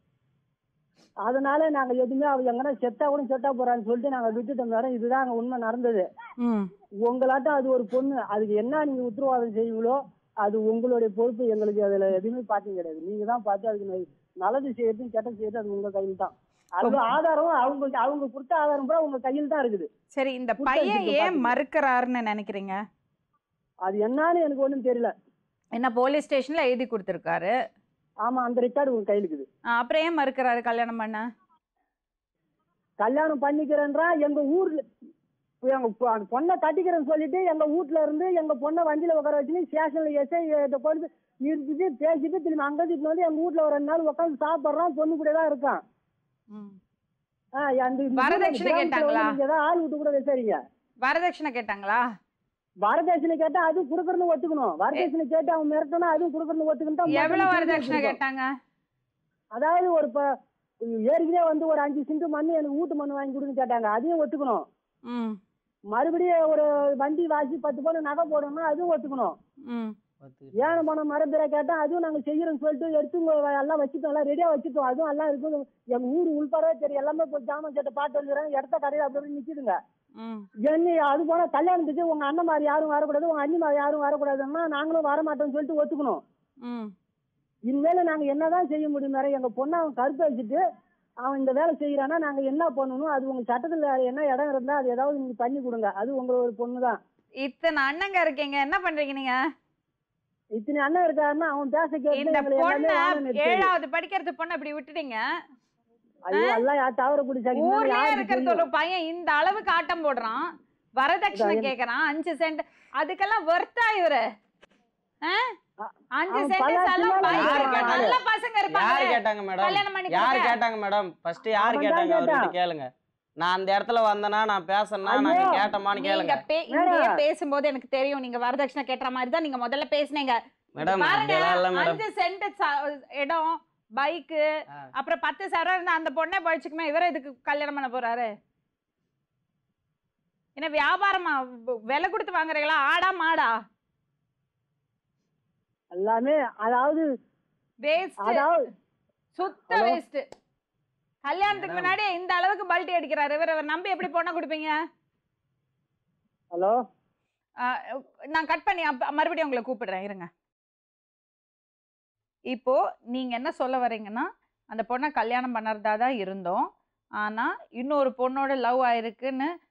அதனால நாங்க எதுவுமே அவ எங்கன்னா செத்தா கூட செத்தா போறான்னு சொல்லிட்டு நாங்க விட்டுட்டோம் மேடம். இதுதான் அங்க உண்மை நடந்தது. ம் உங்களாட்டம் அது ஒரு பொண்ணு, அதுக்கு என்ன நீங்க உத்தரவாதம் செய்வீங்களோ அது உங்களுடைய பொறுப்பு. எங்களுக்கு அதுல எதுவுமே பாத்தீங்க கிடையாது. நீங்க தான் பார்த்து அதுக்கு நல்லது செய்யறது கெட்ட செய்யறது அது உங்க கையில் தான். அது ஆதாரம் அவங்க கொடுத்த ஆதாரம் கூட உங்க கையில் தான் இருக்குது. சரி, இந்த பையன் ஏன் மறுக்கிறாருன்னு நினைக்கிறீங்க? அது என்னன்னு எனக்கு ஒண்ணும் தெரியல. என்ன போலீஸ் ஸ்டேஷன்ல எழுதி கொடுத்துருக்காரு? ஆமா, அந்த ரெக்கார்டு உங்க கையில் இருக்குது. அப்புறம் ஏன் மறுக்கிறாரு கல்யாணம் பண்ண? கல்யாணம் பண்ணிக்கிறேன்றா எங்க ஊர்ல எங்க பொண்ணை கட்டிக்கிறேன்னு சொல்லிட்டு எங்க வீட்டுல இருந்து எங்க பொண்ணை வண்டியில உட்கார வச்சு ஸ்டேஷன்ல எஸ்ஐ போட்டு இருந்துட்டு பேசிட்டு திரும்பி அங்க வந்து எங்க வீட்டுல ஒரு 2 நாள் உட்காந்து சாப்பிடுறான், பொண்ணு கூட தான் இருக்கான். வரதட்சணை கேட்டாங்களா? ஏதாவது ஆள் விட்டு கூட விசாரிங்க. வரதட்சணை கேட்டாங்களா? வரதட்சணை கேட்டா அது குடுக்கறன்னு ஒத்துக்கணும். வரதட்சணை கேட்டு அவன் மிரட்டனா அதுவும் குடுக்கறன்னு ஒத்துக்கணும். எவ்வளவு வரதட்சணை கேட்டாங்க? அதாவது ஒரு ஏற்கனவே வந்து ஒரு 5 சென்ட் மண்ணு எனக்கு வீட்டு மண்ணு வாங்கி கொடுன்னு கேட்டாங்க, அதையும் ஒத்துக்கணும். மறுபடியும் ஒரு வண்டி வாசி 10 பவுன் நகை போடணும்னா அதுவும் ஒத்துக்கணும். ஏன் பணம் மரபிற கேட்டா அதுவும் நாங்க செய்யறோம்னு சொல்லிட்டு எடுத்து எல்லாம் வச்சுட்டோம், எல்லாம் ரெடியா வச்சுட்டோம். அதுவும் எல்லாம் இருக்கும். எங்க ஊர் உள்படவே தெரியும். எல்லாமே போய் ஜாமான் சேட்டை பார்த்து வந்துடுறாங்க. இடத்த கடையில் அப்படி நிக்குதுங்க. என்ன அது போல கல்யாணத்துக்கு உங்க அண்ணன் மாதிரி யாரும் வரக்கூடாது, உங்க அண்ணி மாதிரி யாரும் வரக்கூடாதுன்னா நாங்களும் வரமாட்டோம்னு சொல்லிட்டு ஒத்துக்கணும். இனிமேல நாங்க என்னதான் செய்ய முடியும்? வேற எங்க பொண்ணை அவன் கருத்து வச்சுட்டு அவன் இந்த வேலை செய்யறானா நாங்க என்ன பண்ணணும்? அது உங்க சட்டத்துல என்ன இடம் இருந்தா அது ஏதாவது நீங்க பண்ணி கொடுங்க. அது உங்களோட பொண்ணு தான். இத்தனை அண்ணங்க இருக்கீங்க, என்ன பண்றீங்க நீங்க? இத்தனை அண்ணன் இருக்காருன்னா அவன் பேச கேட்டு 7வது படிக்கிறது பொண்ணு அப்படி விட்டுட்டீங்க. ஊர்லயே இருக்கிறது ஒரு பையன் இந்த அளவுக்கு ஆட்டம் போடுறான், வரதட்சணை கேக்குறான் 5 சென்ட். அதுக்கெல்லாம் வர்த்தா இவரு? 5 சென்ட் நல்ல பசங்க இருப்பாங்க. யாரு கேட்டாங்க மேடம்? யாரு கேட்டாங்க மேடம்? ஃபர்ஸ்ட் யாரு கேட்டாங்க அவர்கிட்ட கேளுங்க. நான் அந்த இடத்துல வந்தனா நான் பேசறேன்னா நாங்க கேட்டமான்னு கேளுங்க. நீங்க பேசும்போது எனக்கு தெரியும் நீங்க வரதட்சணை கேட்ற மாதிரி தான் நீங்க முதல்ல பேசுனீங்க மேடம். அதெல்லாம் இல்ல மேடம். 5 சென்ட் இடம், பைக், அப்புறம் 10,000 இருந்தா அந்த பொண்ணே பழிச்சுக்குமே. இவரை இதுக்கு கல்யாணம் பண்ண போறாரு? என்ன வியாபாரமா? விலை கொடுத்து வாங்குறீங்களா? ஆடா மாடா? எல்லாமே அதாவது வேஸ்ட், சுத்த வேஸ்ட். கல்யாணத்துக்கு முன்னாடி இந்த அளவுக்கு பல்ட்டி அடிக்கிறாரு இவர் நம்பி எப்படி பொண்ணை கொடுப்பீங்க? ஹலோ, நான் கட் பண்ணி மறுபடியும் உங்களை கூப்பிடுறேன், இருங்க. இப்போ நீங்க என்ன சொல்ல வரீங்கன்னா, அந்த பொண்ணை கல்யாணம் பண்ணறதா தான் இருந்தோம், ஆனா இன்னொரு பொண்ணோட லவ் ஆயிருக்குன்னு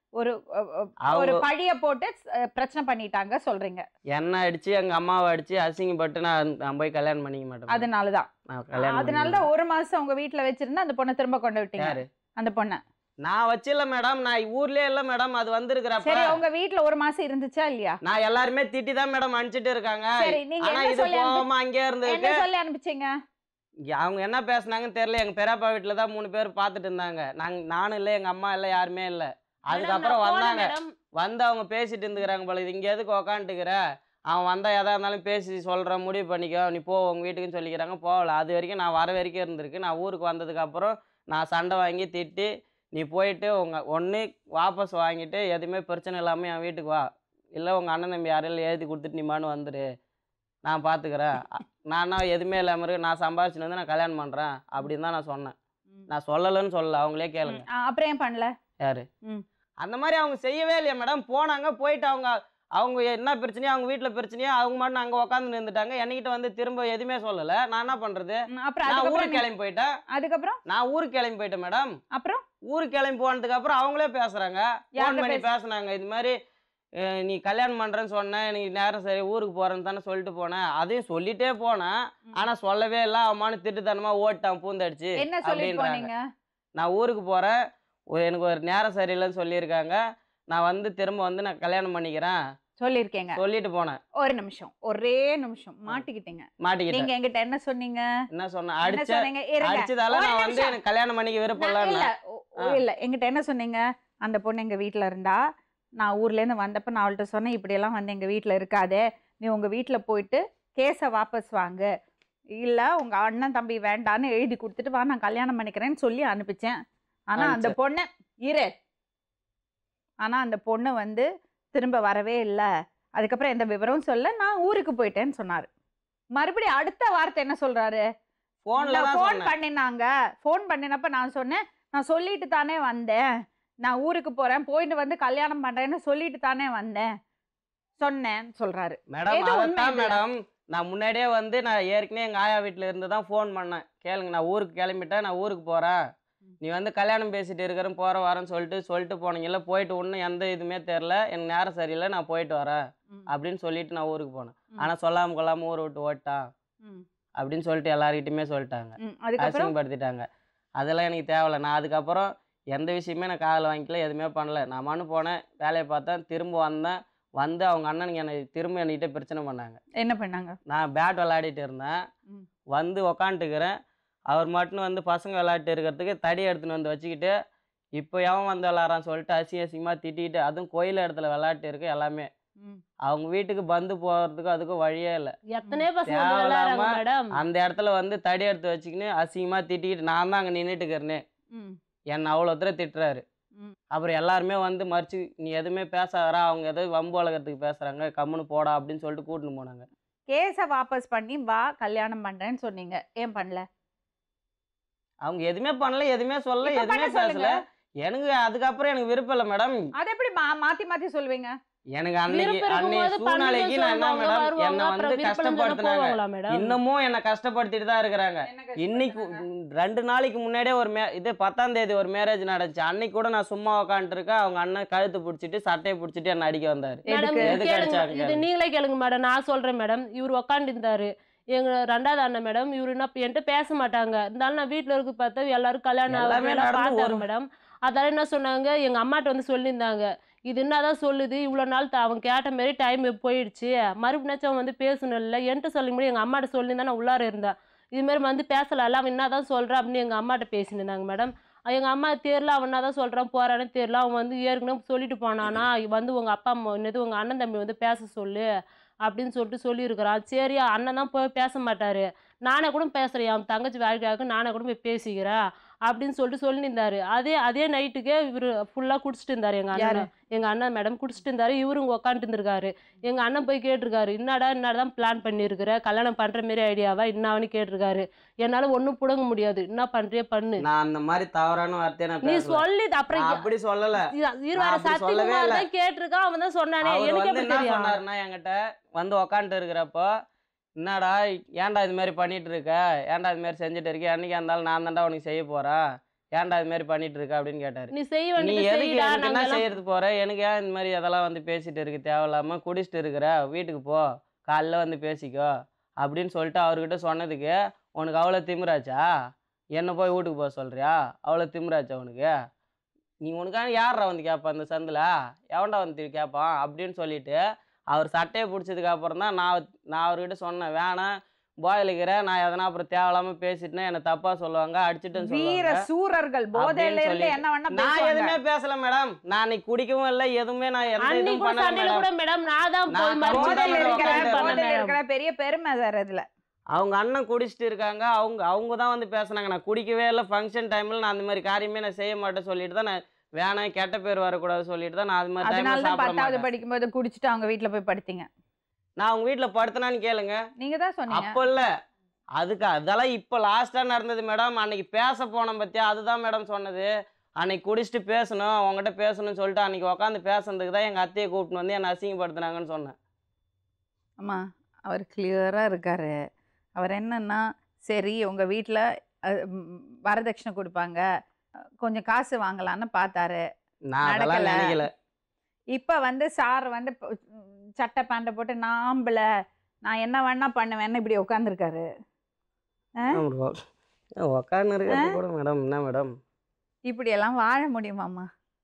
ஒரு ஒரு பழிய போட்டு பிரச்சனை பண்ணிட்டாங்க சொல்றீங்க. என்ன அடிச்சு எங்க அம்மாவை அடிச்சு அசிங்கப்பட்டு நான் போய் கல்யாணம் பண்ணிக்க மாட்டேன். அதனாலதான் 1 மாசம் உங்க வீட்டுல வச்சிருந்தா அந்த பொண்ணை திரும்ப கொண்டு விட்டீங்க. அந்த பொண்ணை நான் வச்சில்ல மேடம், நான் ஊர்லயே இல்ல மேடம், அது வந்திருக்கிறப்ப. சரி, உங்க வீட்ல 1 மாசம் இருந்துச்சா இல்லையா? நான் எல்லாருமே திட்டி தான் மேடம் அனுப்பிச்சிட்டு இருக்காங்க. சரி, நீங்க ஆனா என்ன இது சொல்லி போகாம அங்கே இருந்துருக்கு. என்ன சொல்லி அனுப்பிச்சீங்க? அவங்க என்ன பேசுனாங்கன்னு தெரியல. எங்க பெரியப்பா வீட்டுல தான் 3 பேர் பாத்துட்டு இருந்தாங்க. நானும் இல்ல, எங்க அம்மா இல்ல, யாருமே இல்ல. அதுக்கப்புறம் வந்தாங்க, வந்து அவங்க பேசிட்டு இருந்துக்கிறாங்க போல. இது இங்க எதுக்கு உக்காந்துக்கிற, அவன் வந்தா எதா இருந்தாலும் பேசி சொல்ற, முடிவு பண்ணிக்கோ, நீ போ உங்க வீட்டுக்குன்னு சொல்லிக்கிறாங்க. போகல. அது வரைக்கும் நான் வர வரைக்கும் இருந்திருக்கு. நான் ஊருக்கு வந்ததுக்கு அப்புறம் நான் சண்டை வாங்கி திட்டி, நீ போயிட்டு ஒன்று வாபஸ் வாங்கிட்டு எதுவுமே பிரச்சனை இல்லாமல் என் வீட்டுக்கு வா, இல்லை உங்கள் அண்ணன் தம்பி யாரையும் எழுதி கொடுத்துட்டு நீ மானு வந்துடு, நான் பார்த்துக்கிறேன். நானா எதுவுமே இல்லாமல் இருக்கு, நான் சம்பாதிச்சுன்னு வந்து நான் கல்யாணம் பண்ணுறேன் அப்படின்னு தான் நான் சொன்னேன். நான் சொல்லலைன்னு சொல்லல, அவங்களே கேளுங்க. அப்புறம் ஏன் பண்ணல? யாரு அந்த மாதிரி அவங்க செய்யவே இல்லையா மேடம். போனாங்க, போயிட்டு அவங்க என்ன பிரச்சனையோ, அவங்க வீட்டில் பிரச்சனையோ, அவங்க மட்டும் அங்கே உட்காந்து நின்றுட்டாங்க. என்கிட்ட வந்து திரும்ப எதுவுமே சொல்லலை. நான் என்ன பண்ணுறது? நான் ஊருக்கு கிளம்பி போயிட்டேன். அதுக்கப்புறம் நான் ஊருக்கு கிளம்பி போயிட்டேன் மேடம். அப்புறம் ஊருக்கு கிளம்பி போனதுக்கு அப்புறம் அவங்களே பேசுறாங்க, ஃபோன் பண்ணி பேசுனாங்க. இது மாதிரி நீ கல்யாணம் பண்றேன்னு சொன்ன, எனக்கு நேரம் சரி ஊருக்கு போறேன்னு தானே சொல்லிட்டு போனேன். அதையும் சொல்லிட்டே போனேன், ஆனா சொல்லவே இல்லை. அவமான திட்டுத்தனமா ஓட்டான் பூந்தடிச்சு அப்படின்றாங்க. நான் ஊருக்கு போறேன், எனக்கு ஒரு நேரம் சரியில்லைன்னு சொல்லியிருக்காங்க, நான் வந்து திரும்ப வந்து நான் கல்யாணம் பண்ணிக்கிறேன் சொல்லிருக்கேங்க, சொல்லிட்டு போனேன். ஒரு நிமிஷம், ஒரே நிமிஷம். மாட்டிக்கிட்டீங்க. நீங்க என்கிட்ட என்ன சொன்னீங்க? என்ன சொன்ன? அடிச்சதால நான் வந்து எனக்கு கல்யாணம் பண்ணிக்க விருப்பம் இல்ல. என்கிட்ட என்ன சொன்னீங்க? அந்த பொண்ணு எங்க வீட்டுல இருந்தா, நான் ஊர்ல இருந்து வந்தப்ப நான் அவள்கிட்ட சொன்னேன், இப்படி எல்லாம் வந்து எங்க வீட்டுல இருக்காதே, நீ உங்க வீட்டுல போயிட்டு கேஸை வாபஸ் வாங்கு, இல்ல உங்க அண்ணன் தம்பி வேண்டான்னு எழுதி கொடுத்துட்டு வா, நான் கல்யாணம் பண்ணிக்கிறேன்னு சொல்லி அனுப்பிச்சேன். ஆனா அந்த பொண்ணு வந்து திரும்ப வரவே இல்லை. அதுக்கப்புறம் எந்த விவரமும் சொல்ல, நான் ஊருக்கு போயிட்டேன்னு சொன்னாரு. மறுபடியும் அடுத்த வார்த்தை என்ன சொல்றாரு? ஃபோன் பண்ணினாங்க. ஃபோன் பண்ணினப்ப நான் சொன்னேன், நான் சொல்லிட்டு தானே வந்தேன், நான் ஊருக்கு போறேன், போயிட்டு வந்து கல்யாணம் பண்றேன்னு சொல்லிட்டு தானே வந்தேன் சொன்னேன்னு சொல்றாரு. மேடம் நான் முன்னாடியே வந்து நான் ஏற்கனவே எங்க ஆயா வீட்டுல இருந்து தான் ஃபோன் பண்ணேன். கேளுங்க, நான் ஊருக்கு கிளம்பிட்டேன், நான் ஊருக்கு போறேன், நீ வந்து கல்யாணம் பேசிட்டு இருக்கிறேன் போற வரேன்னு சொல்லிட்டு போனீங்கல்ல, போயிட்டு ஒன்றும் எந்த இதுவுமே தெரில, எனக்கு நேரம் சரியில்லை, நான் போயிட்டு வரேன் அப்படின்னு சொல்லிட்டு நான் ஊருக்கு போனேன். ஆனா சொல்லாம கொள்ளாம ஊரை விட்டு ஓட்டான் அப்படின்னு சொல்லிட்டு எல்லார்கிட்டயுமே சொல்லிட்டாங்க, அசிங்கப்படுத்திட்டாங்க. அதெல்லாம் எனக்கு தேவையில்லை. நான் அதுக்கப்புறம் எந்த விஷயமே நான் காதில் வாங்கிக்கல, எதுவுமே பண்ணல. நான் மனு போனேன், வேலையை பார்த்தேன், திரும்ப வந்தேன். வந்து அவங்க அண்ணனுக்கு திரும்ப என்கிட்ட பிரச்சனை பண்ணாங்க. என்ன பண்ணாங்க? நான் பேட் விளையாடிட்டு இருந்தேன், வந்து உக்காந்துக்கிறேன். அவர் மட்டும் வந்து பசங்க விளையாட்டு இருக்கிறதுக்கு தடி எடுத்துன்னு வந்து வச்சுக்கிட்டு, இப்போ எவன் வந்து விளாட்றான்னு சொல்லிட்டு அசிங்கமாக திட்டிக்கிட்டு, அதுவும் கோயில் இடத்துல விளையாட்டு இருக்கு எல்லாமே. அவங்க வீட்டுக்கு பந்து போகிறதுக்கும் அதுக்கும் வழியே இல்லை. அந்த இடத்துல வந்து தடி எடுத்து வச்சுக்கின்னு அசிங்கமாக திட்டிக்கிட்டு, நான் தான் அங்கே நின்றுட்டு இருக்கிறேன்னு என்னை அவ்வளோ தூரம் திட்டுறாரு. அப்புறம் எல்லாருமே வந்து மறிச்சு, நீ எதுவுமே பேசாதரா, அவங்க எதாவது வம்பு வளர்க்கறதுக்கு பேசுறாங்க, கம்முன்னு போடா அப்படின்னு சொல்லிட்டு கூட்டின்னு போனாங்க. கேஸை வாபஸ் பண்ணி வா கல்யாணம் பண்றேன்னு சொன்னீங்க, ஏன் பண்ணல? அவங்க எதுவுமே பண்ணல, எதுவுமே சொல்லல, எதுவுமே பேசல. எனக்கு அதுக்கப்புறம் எனக்கு விருப்பம் இல்லை மேடம். அது எப்படி மாத்தி சொல்லுவீங்க? எனக்கு அன்னைக்கு சூழ்நிலைக்கு நான் என்ன மேடம், என்னை வந்து கஷ்டப்படுத்தினாங்க, இன்னமும் என்னை கஷ்டப்படுத்திட்டு தான் இருக்கிறாங்க. இன்னைக்கு 2 நாளைக்கு முன்னாடியே ஒரு இது 10ஆம் தேதி ஒரு மேரேஜ் நடந்துச்சு. அன்னைக்கு கூட நான் சும்மா உட்காந்துட்டு இருக்கேன், அவங்க அண்ணன் கழுத்து பிடிச்சிட்டு சட்டையை பிடிச்சிட்டு என்ன அடிக்க வந்தாரு. எதுக்கு அடிச்சாங்க? இது நீங்களே கேளுங்க மேடம், நான் சொல்றேன் மேடம். இவர் உட்காந்து இருந்தாரு, எங்க 2வது அண்ணன் மேடம். இவரு என்ன என்கிட்ட பேச மாட்டாங்க, இருந்தாலும் நான் வீட்டுல இருக்கு பார்த்தா எல்லாரும் கல்யாணம் பார்த்தாங்க மேடம். அதால என்ன சொன்னாங்க, எங்க அம்மாட்ட வந்து சொல்லியிருந்தாங்க, இது என்னதான் சொல்லுது, இவ்வளோ நாள் அவங்க கேட்ட மாரி டைம் போயிடுச்சு, மறுபடியும் வந்து பேசணும் இல்லை, என்கிட்ட சொல்ல முடியும், எங்கள் அம்மாட்ட சொல்லியிருந்தா நான் உள்ளார இருந்தேன், இதுமாரி வந்து பேசலாம், அவன் என்ன தான் சொல்கிறான் அப்படின்னு எங்கள் அம்மாட்ட பேசினிருந்தாங்க மேடம். எங்கள் அம்மா தெரியல, அவன் என்ன தான் சொல்கிறான் போகிறான்னு தெரியல, அவன் வந்து ஏற்கனவே சொல்லிட்டு போனானா, வந்து உங்கள் அப்பா அம்மா என்னது உங்கள் அண்ணன் தம்பி வந்து பேச சொல்லு அப்படின்னு சொல்லிட்டு சொல்லியிருக்கிறான். சரி, அண்ணன் தான் போய் பேச மாட்டார், நானே கூட பேசுகிறேன், அவன் தங்கச்சி வாழ்க்கையாக நானே கூட போய் பேசிக்கிறேன் அப்படின்னு சொல்லிட்டு சொல்லியிருந்தாரு. அதே நைட்டுக்கே இவர் ஃபுல்லாக குடிச்சிட்டு இருந்தார். எங்கள் அண்ணன் மேடம் குடிச்சிட்டு இருந்தாரு, இவரும் உட்காந்துட்டு இருந்திருக்காரு. எங்கள் அண்ணன் போய் கேட்டிருக்காரு, என்னதான் பிளான் பண்ணியிருக்கிற, கல்யாணம் பண்ணுற மாரி ஐடியாவா என்னன்னு கேட்டிருக்காரு. என்னால் ஒன்றும் புடங்க முடியாது, என்ன பண்ணுறியே பண்ணு. நான் அந்த மாதிரி தவறான வார்த்தையை நீ சொல்லி அப்புறம் அப்படி சொல்லலை, சத்தியமாக கேட்டிருக்கான், அவன் தான் சொன்னானே. எனக்கு எப்படி தெரியும்? என்கிட்ட வந்து உக்காந்துட்டு இருக்கிறப்போ, என்னடா ஏன்டா இது மாதிரி பண்ணிட்டு இருக்க, ஏன்டா இது மாதிரி செஞ்சுட்டு இருக்க, அன்னைக்கு இருந்தாலும் நான் தான்டா உனக்கு செய்ய போறேன், ஏன்டா இது மாதிரி பண்ணிட்டு இருக்க அப்படின்னு கேட்டாரு. நீ செய்ய நீ வேண்டியது எதுக்கு செய்யடா, எனக்கு என்ன நாங்கெல்லாம் செய்யறது போற, எனக்கு ஏன் இந்த மாதிரி அதெல்லாம் வந்து பேசிட்டு இருக்கு தேவையில்லாம, குடிச்சிட்டு இருக்கிற, வீட்டுக்கு போ, காலைல வந்து பேசிக்கோ அப்படின்னு சொல்லிட்டு அவர்கிட்ட சொன்னதுக்கு, உனக்கு அவ்வளோ திமிராச்சா, என்ன போய் வீட்டுக்கு போக சொல்றியா, அவ்வளோ திமிராச்சா உனக்கு, நீ உனக்கான யாரா வந்து கேட்பான் அந்த சந்தில், எவன்டா வந்து கேட்பான் அப்படின்னு சொல்லிட்டு அவர் சட்டையை பிடிச்சதுக்கு அப்புறம் தான் நான் அவர்கிட்ட சொன்னேன், வேணாம் போயிலுக்கிற, நான் எதனா அப்புறம் தேவையில்லாம பேசிட்டுனா என்ன தப்பா சொல்லுவாங்க, அடிச்சுட்டுன்னு வீர சொல்லுவாங்க சூரர்கள் போதையில இருந்து என்ன வேணா நான் பேசுவாங்க. எதுவுமே பேசல மேடம். நான் அன்னைக்கு குடிக்கவும் இல்லை, எதுவுமே நான் எந்த அன்னைக்கு இதுவும் கூட பண்ணல சண்டையில கூட மேடம். மேடம் நான் தான் போய் நான் மறிச்சு போதையில மேடம் இருக்கிற உட்கார்ந்து பண்ணேன் போதையில மேடம். இருக்கிற பெரிய பெருமை சார் இதுல. அவங்க அண்ணன் குடிச்சிட்டு இருக்காங்க, அவங்க தான் வந்து பேசுனாங்க. நான் குடிக்கவே இல்லை, ஃபங்க்ஷன் டைமில் நான் அந்த மாதிரி காரியமே நான் செய்ய மாட்டேன் சொல்லிட்டு தான், நான் வேணாம் கெட்ட பேர் வரக்கூடாது சொல்லிட்டு தான் நான் அது மாதிரி டைம்ல அதனாலதான் சாப்பிட 10வது மாட்டேன். படிக்கும்போது குடிச்சிட்டு அவங்க வீட்டுல போய் படுத்தீங்க. நான் அவங்க வீட்டில் படுத்தனான்னு கேளுங்க. நீங்க தான் சொன்னீங்க. அப்போ இல்லை, அதெல்லாம் இப்போ லாஸ்ட்டாக நடந்தது மேடம். அன்னைக்கு பேச போனோம் பத்தியா, அதுதான் மேடம் சொன்னது. அன்னைக்கு குடிச்சிட்டு பேசணும், அவங்ககிட்ட பேசணும்னு சொல்லிட்டு அன்னைக்கு உட்காந்து பேசுனதுக்கு தான் எங்கள் அத்தையை கூப்பிட்டு வந்து என்னை அசிங்கப்படுத்தினாங்கன்னு சொன்னேன். ஆமா, அவர் கிளியரா இருக்காரு. அவர் என்னன்னா, சரி உங்க வீட்டுல வரதட்சணை கொடுப்பாங்க, கொஞ்சம் காசு வாங்கலான்னு பார்த்தாரு, நான் அதெல்லாம் நடக்கல. நினைக்கல. இப்ப வந்து சார் வந்து சட்டை பேண்ட போட்டு நாம்பல நான் என்ன வேணா பண்ணுவேன்னு இப்படி உட்காந்துருக்காரு. உக்காந்து இருக்கிறது கூட மேடம் என்ன மேடம், இப்படி எல்லாம் வாழ முடியுமாம்மா?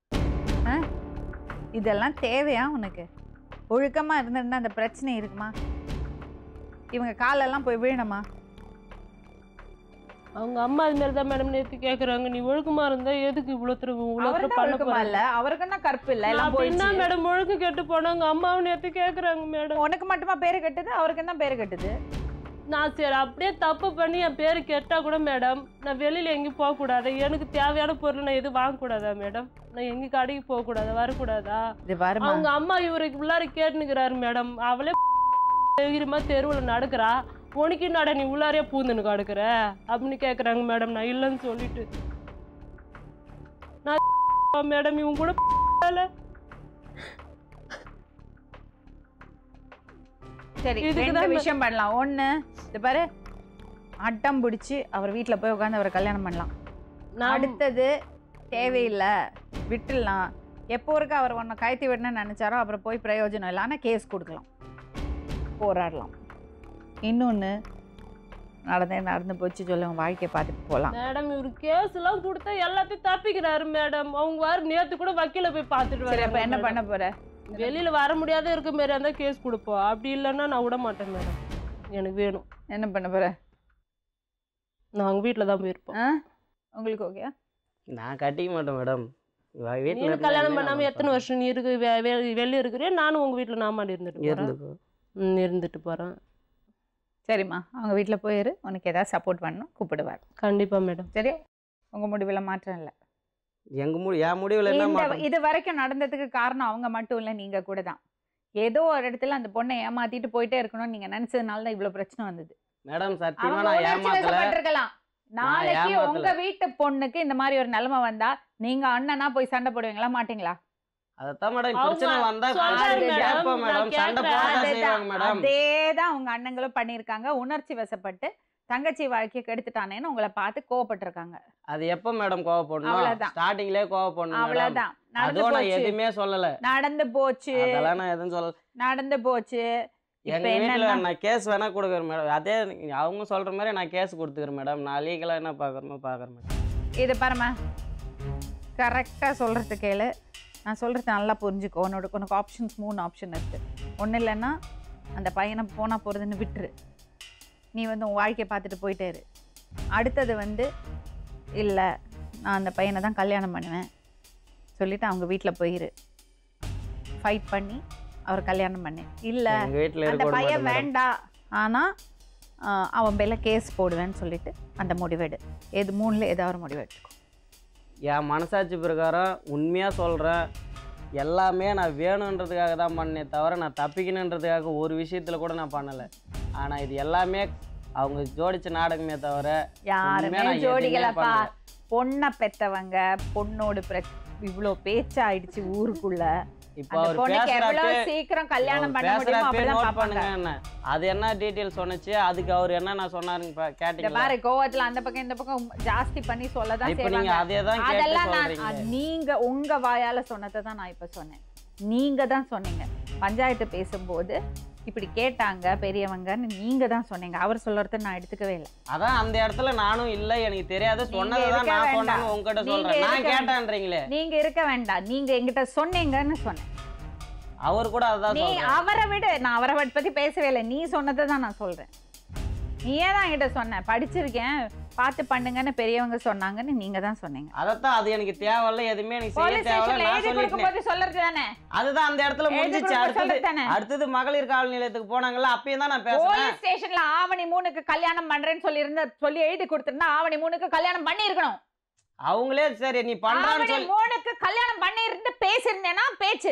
இதெல்லாம் தேவையா உனக்கு? ஒழுக்கமா இருந்திருந்தா அந்த பிரச்சனை இருக்குமா? இவங்க காலெல்லாம் போய் விழணுமா? அவங்க அம்மா அது மாதிரி தான் மேடம் நேற்று கேட்குறாங்க, நீ ஒழுக்கமா இருந்தா எதுக்கு இவ்வளோ அவருக்கு ஒழுக்கமா இல்ல, அவருக்கு தான் கற்பு இல்ல, எல்லாம் என்ன போயிடுச்சு. மேடம் ஒழுக்கு கெட்டு போனாங்க அம்மாவை நேற்று கேட்குறாங்க மேடம். உனக்கு மட்டுமா பேரு கட்டுது, அவருக்கு தான் பேரு கட்டுது. நான் சரி அப்படியே தப்பு பண்ணி என் பேர் கெட்டா கூட மேடம் நான் வெளியில் எங்கேயும் போகக்கூடாது, எனக்கு தேவையான பொருள் நான் எதுவும் வாங்கக்கூடாதா மேடம், நான் எங்கேயும் கடைக்கு போகக்கூடாதா, வரக்கூடாதா? இது பாருமா, அவங்க அம்மா இவருக்கு உள்ளார கேட்டுனுக்கிறாரு மேடம், அவளே தைரியமா தெருவில் நடக்கிறா, உனக்கு நட நீ உள்ளாரே பூந்துன்னு அடுக்கிற அப்படின்னு கேட்குறாங்க மேடம். நான் இல்லைன்னு சொல்லிட்டு நான் மேடம் இவங்க கூட சரி ரெண்டு விஷயம் பண்ணலாம். ஒண்ணு, இது பாரு, அட்டம் பிடிச்சி அவர் வீட்டுல போய் உட்காந்து அவரை கல்யாணம் பண்ணலாம். அடுத்தது, தேவையில்லை விட்டுடலாம், எப்போ இருக்க அவர் ஒன்றை கயத்தி விடணும்னு நினைச்சாரோ அப்புறம் போய் பிரயோஜனம் இல்லை, ஆனால் கேஸ் கொடுக்கலாம், போராடலாம். இன்னொன்று, நடந்து போச்சு சொல்ல வாழ்க்கையை பார்த்துட்டு போகலாம். மேடம் இவரு கேஸ் எல்லாம் கொடுத்தா எல்லாத்தையும் தப்பிக்கிறாரு மேடம். அவங்க வர நேற்று கூட வக்கீல போய் பார்த்துட்டு சரி, அப்போ என்ன பண்ண போற? வெளியில வர முடியாத இருக்க மாரி இருந்தா கேஸ் கொடுப்போம், அப்படி இல்லைன்னா நான் விட மாட்டேன் மேடம், எனக்கு வேணும். என்ன பண்ண போற? நான் அவங்க வீட்டில் தான் போயிருப்போம். உங்களுக்கு ஓகே? நான் கட்டிக்க மாட்டேன் மேடம். நீ கல்யாணம் பண்ணாம எத்தனை வருஷம் நீ இருக்கு வெளியே இருக்கிறே, நானும் உங்க வீட்டில் நாமாடி இருந்துட்டு போறேன். சரிம்மா, அவங்க வீட்டில் போயிரு, உனக்கு ஏதாவது சப்போர்ட் பண்ணணும் கூப்பிடுவார். கண்டிப்பா மேடம். சரி, உங்க முடிவில் மாற்றம் இல்லை. என் முடிவில் என்ன? இது வரைக்கும் நடந்ததுக்கு காரணம் அவங்க மட்டும் இல்லை, நீங்க கூட தான். ஏதோ ஒரு இடத்துல அந்த பொண்ணை ஏமாத்திட்டு போயிட்டே இருக்கணும்னு நீங்க நினைச்சதுனால தான் இவ்வளவு பிரச்சனை வந்தது. மேடம் சத்தியமா நான் ஏமாத்தல. நாளைக்கு உங்க வீட்டு பொண்ணுக்கு இந்த மாதிரி ஒரு நிலைமை வந்தா நீங்க அண்ணனா போய் சண்டை போடுவீங்களா மாட்டீங்களா? அதத்தான் மேடம் பிரச்சனை வந்தா கேட்போம் மேடம், சண்டை போட செய்வாங்க மேடம். அதேதான் உங்க அண்ணங்களும் பண்ணிருக்காங்க. உணர்ச்சி வசப்பட்டு தங்கச்சி வாழ்க்கையை கெடுத்துட்டானேன்னு உங்களை பார்த்து கோவப்பட்டிருக்காங்க. அது எப்ப மேடம் கோவப்படணும்? ஸ்டார்டிங்லயே கோவப்படணும். அவ்வளவுதான். எதுவுமே சொல்லல, நடந்து போச்சு. அதெல்லாம் நான் எதுவும் சொல்லல, நடந்து போச்சு. எங்க வீட்டுல நான் கேஸ் வேணா கொடுக்குறேன் மேடம். அதே அவங்க சொல்ற மாதிரி நான் கேஸ் கொடுத்துக்கிறேன் மேடம். நான் லீகலா என்ன பாக்குறேனோ பாக்குறேன் மேடம். இது பாருமா, கரெக்டா சொல்றது கேளு, நான் சொல்றது நல்லா புரிஞ்சுக்கோ. உனக்கு ஆப்ஷன்ஸ் 3 ஆப்ஷன் இருக்கு. ஒன்றும் இல்லைன்னா அந்த பையனை போனா போறதுன்னு விட்டுரு, நீ வந்து உன் வாழ்க்கையை பார்த்துட்டு போயிட்டே இரு. அடுத்தது இல்லை நான் அந்த பையனை தான் கல்யாணம் பண்ணுவேன் சொல்லிட்டு அவங்க வீட்டில் போயிரு, ஃபைட் பண்ணி அவர் கல்யாணம் பண்ணு. இல்லை அந்த பையன் வேண்டாம் ஆனால் அவன் பேரில் கேஸ் போடுவேன்னு சொல்லிட்டு அந்த முடிவெடு. எது 3ல் ஏதாவது ஒரு முடிவு எடுத்துக்கோ. என் மனசாட்சி பிரகாரம் உண்மையாக சொல்கிறேன், எல்லாமே நான் வேணுன்றதுக்காக தான் பண்ணேன் தவிர நான் தப்பிக்கணுன்றதுக்காக ஒரு விஷயத்தில் கூட நான் பண்ணலை. ஆனால் இது எல்லாமே அவங்க ஜோடிச்ச நாடகமே தவிர யாருமே ஜோடிகளப்பா. பொண்ணை பெற்றவங்க பொண்ணோடு இவ்வளோ பேச்சாயிடுச்சு ஊருக்குள்ள. இப்போ அந்த அவர் பொண்ணுக்கு எவ்வளவு பேசுறாரு சீக்கிரம் கல்யாணம் பண்ண முடியுமோ நோட் அப்படிதான் பண்ணுங்க பாப்பாங்க. என்ன அது என்ன டீடைல் சொன்னச்சு, அதுக்கு அவர் என்ன சொன்னாருங்க இந்த கேட்டீங்களா? பாரு கோவத்துல அந்த பக்கம் இந்த பக்கம் ஜாஸ்தி பண்ணி சொல்லதான் இப்போ நீங்க செய்வாங்க. அதே தான் கேட்டு அதெல்லாம் சொல்றீங்க. நீங்க உங்க வாயால சொன்னதை தான் நான் இப்ப சொன்னேன். நீங்க தான் சொன்னீங்க பஞ்சாயத்து பேசும்போது இப்படி கேட்டாங்க பெரியவங்கன்னு நீங்க தான் சொன்னீங்க. அவர் சொல்றத நான் எடுத்துக்கவே இல்லை. அதான் அந்த இடத்துல நானும் இல்ல, எனக்கு தெரியாது, சொன்னதான் நான் சொன்னேன்னு உங்ககிட்ட சொல்றேன். நான் கேட்டேன்றீங்களே. நீங்க இருக்க வேண்டாம், நீங்க என்கிட்ட சொன்னீங்கன்னு சொன்னேன். அவர் கூட அதான் நீ சொல்றாரு. அவரை விட நான் அவரை பத்தி பேசவே இல்லை, நீ சொன்னதை தான் நான் சொல்றேன். நீயே தான் என்கிட்ட சொன்ன, படிச்சிருக்கேன் பார்த்து பண்ணுங்கன்னு பெரியவங்க சொன்னாங்கன்னு நீங்க தான் சொன்னீங்க. அதத்தான் அது எனக்கு தேவையில்ல, எதுவுமே எனக்கு செய்ய போலீஸ் தேவையில்ல, ஸ்டேஷன்ல நான் எழுதி சொல்லிட்டேன். கொடுக்கும்போது சொல்றது தானே. அதுதான் அந்த இடத்துல முடிஞ்சிச்சு. சொல்றதுதானே. அடுத்தது மகளிர் காவல் நிலையத்துக்கு போனாங்கல்ல, அப்பயும் தான் நான் பேசுறேன். போலீஸ் ஸ்டேஷன்ல ஆவணி 3க்கு கல்யாணம் பண்றேன்னு சொல்லி எழுதி கொடுத்திருந்தா ஆவணி 3க்கு கல்யாணம் பண்ணி இருக்கணும். அவங்களே சரி நீ பண்றான்னு ஆவணி சொல்லி 3க்கு கல்யாணம் பண்ணி இருந்து பேசிருந்தேனா பேச்சு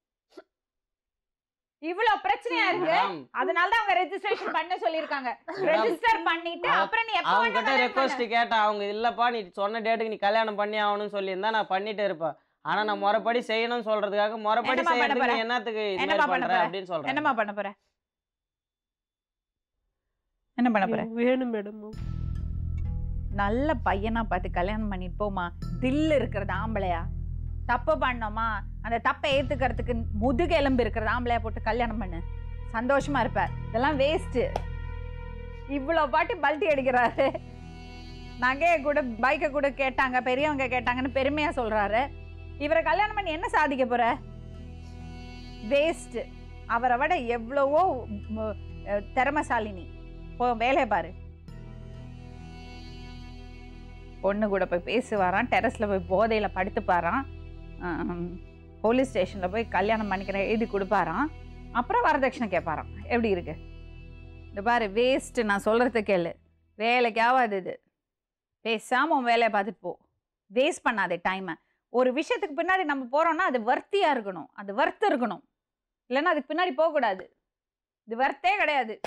இவ்வளவு பிரச்சனையா இருக்கு. மேடம், அதனால தான் அவங்க ரெஜிஸ்ட்ரேஷன் பண்ண சொல்லிருக்காங்க. ரெஜிஸ்டர் பண்ணிட்டு அப்புறம் நீ எப்ப அவங்க வேணா கிட்ட கல்யாணம் ரெக்வஸ்ட் பண்ணு. கேட்டேன். அவங்க இல்லப்பா நீ சொன்ன டேட்டுக்கு நீ கல்யாணம் பண்ணி ஆகணும்னு சொல்லியிருந்தா நான் பண்ணிட்டே இருப்பேன். ஆனா நான் முறைப்படி செய்யணும்னு சொல்றதுக்காக முறைப்படி என்னம்மா பண்ண செய்யறதுக்கு போற? நீ என்னத்துக்கு இது என்னம்மா மாதிரி பண்ண பண்ற போற? அப்படின்னு சொல்றேன். என்னம்மா பண்ண போற? என்ன பண்ண போற? எனக்கு வேணும் மேடம். நல்ல பையனா பார்த்து கல்யாணம் பண்ணிட்டு போமா. தில் இருக்கிறது ஆம்பளையா? தப்பு பண்ணோமா அந்த தப்பை ஏத்துக்கிறதுக்கு முதுகெலும்பு இருக்கிறது ஆம்பளையா போட்டு கல்யாணம் பண்ணு, சந்தோஷமா இருப்ப. இதெல்லாம் வேஸ்ட். இவ்வளவு பாட்டி பல்ட்டி அடிக்கிறாரு. நகையை கூட பைக்கை கூட கேட்டாங்க, பெரியவங்க கேட்டாங்கன்னு பெருமையா சொல்றாரு. இவரை கல்யாணம் பண்ணி என்ன சாதிக்க போற? வேஸ்ட். அவரை விட எவ்வளவோ திறமைசாலினி. போ வேலையை பாரு. பொண்ணு கூட போய் பேசுவாராம், டெரஸ்ல போய் போதையில படுத்துப்பாராம், போலீஸ் ஸ்டேஷன்ல போய் கல்யாணம் பண்ணிக்கிற எழுதி கொடுப்பாராம், அப்புறம் வரதட்சணை கேட்பாராம். எப்படி இருக்கு? இந்த பாரு வேஸ்ட். நான் சொல்றத கேளு, வேலைக்கு ஆகாது இது. பேசாம உன் வேலையை பார்த்துட்டு போ. வேஸ்ட் பண்ணாதே டைமை. ஒரு விஷயத்துக்கு பின்னாடி நம்ம போறோம்னா அது வர்த்தியா இருக்கணும், அது வர்த்து இருக்கணும். இல்லைன்னா அதுக்கு பின்னாடி போகக்கூடாது. இது வர்த்தே கிடையாது.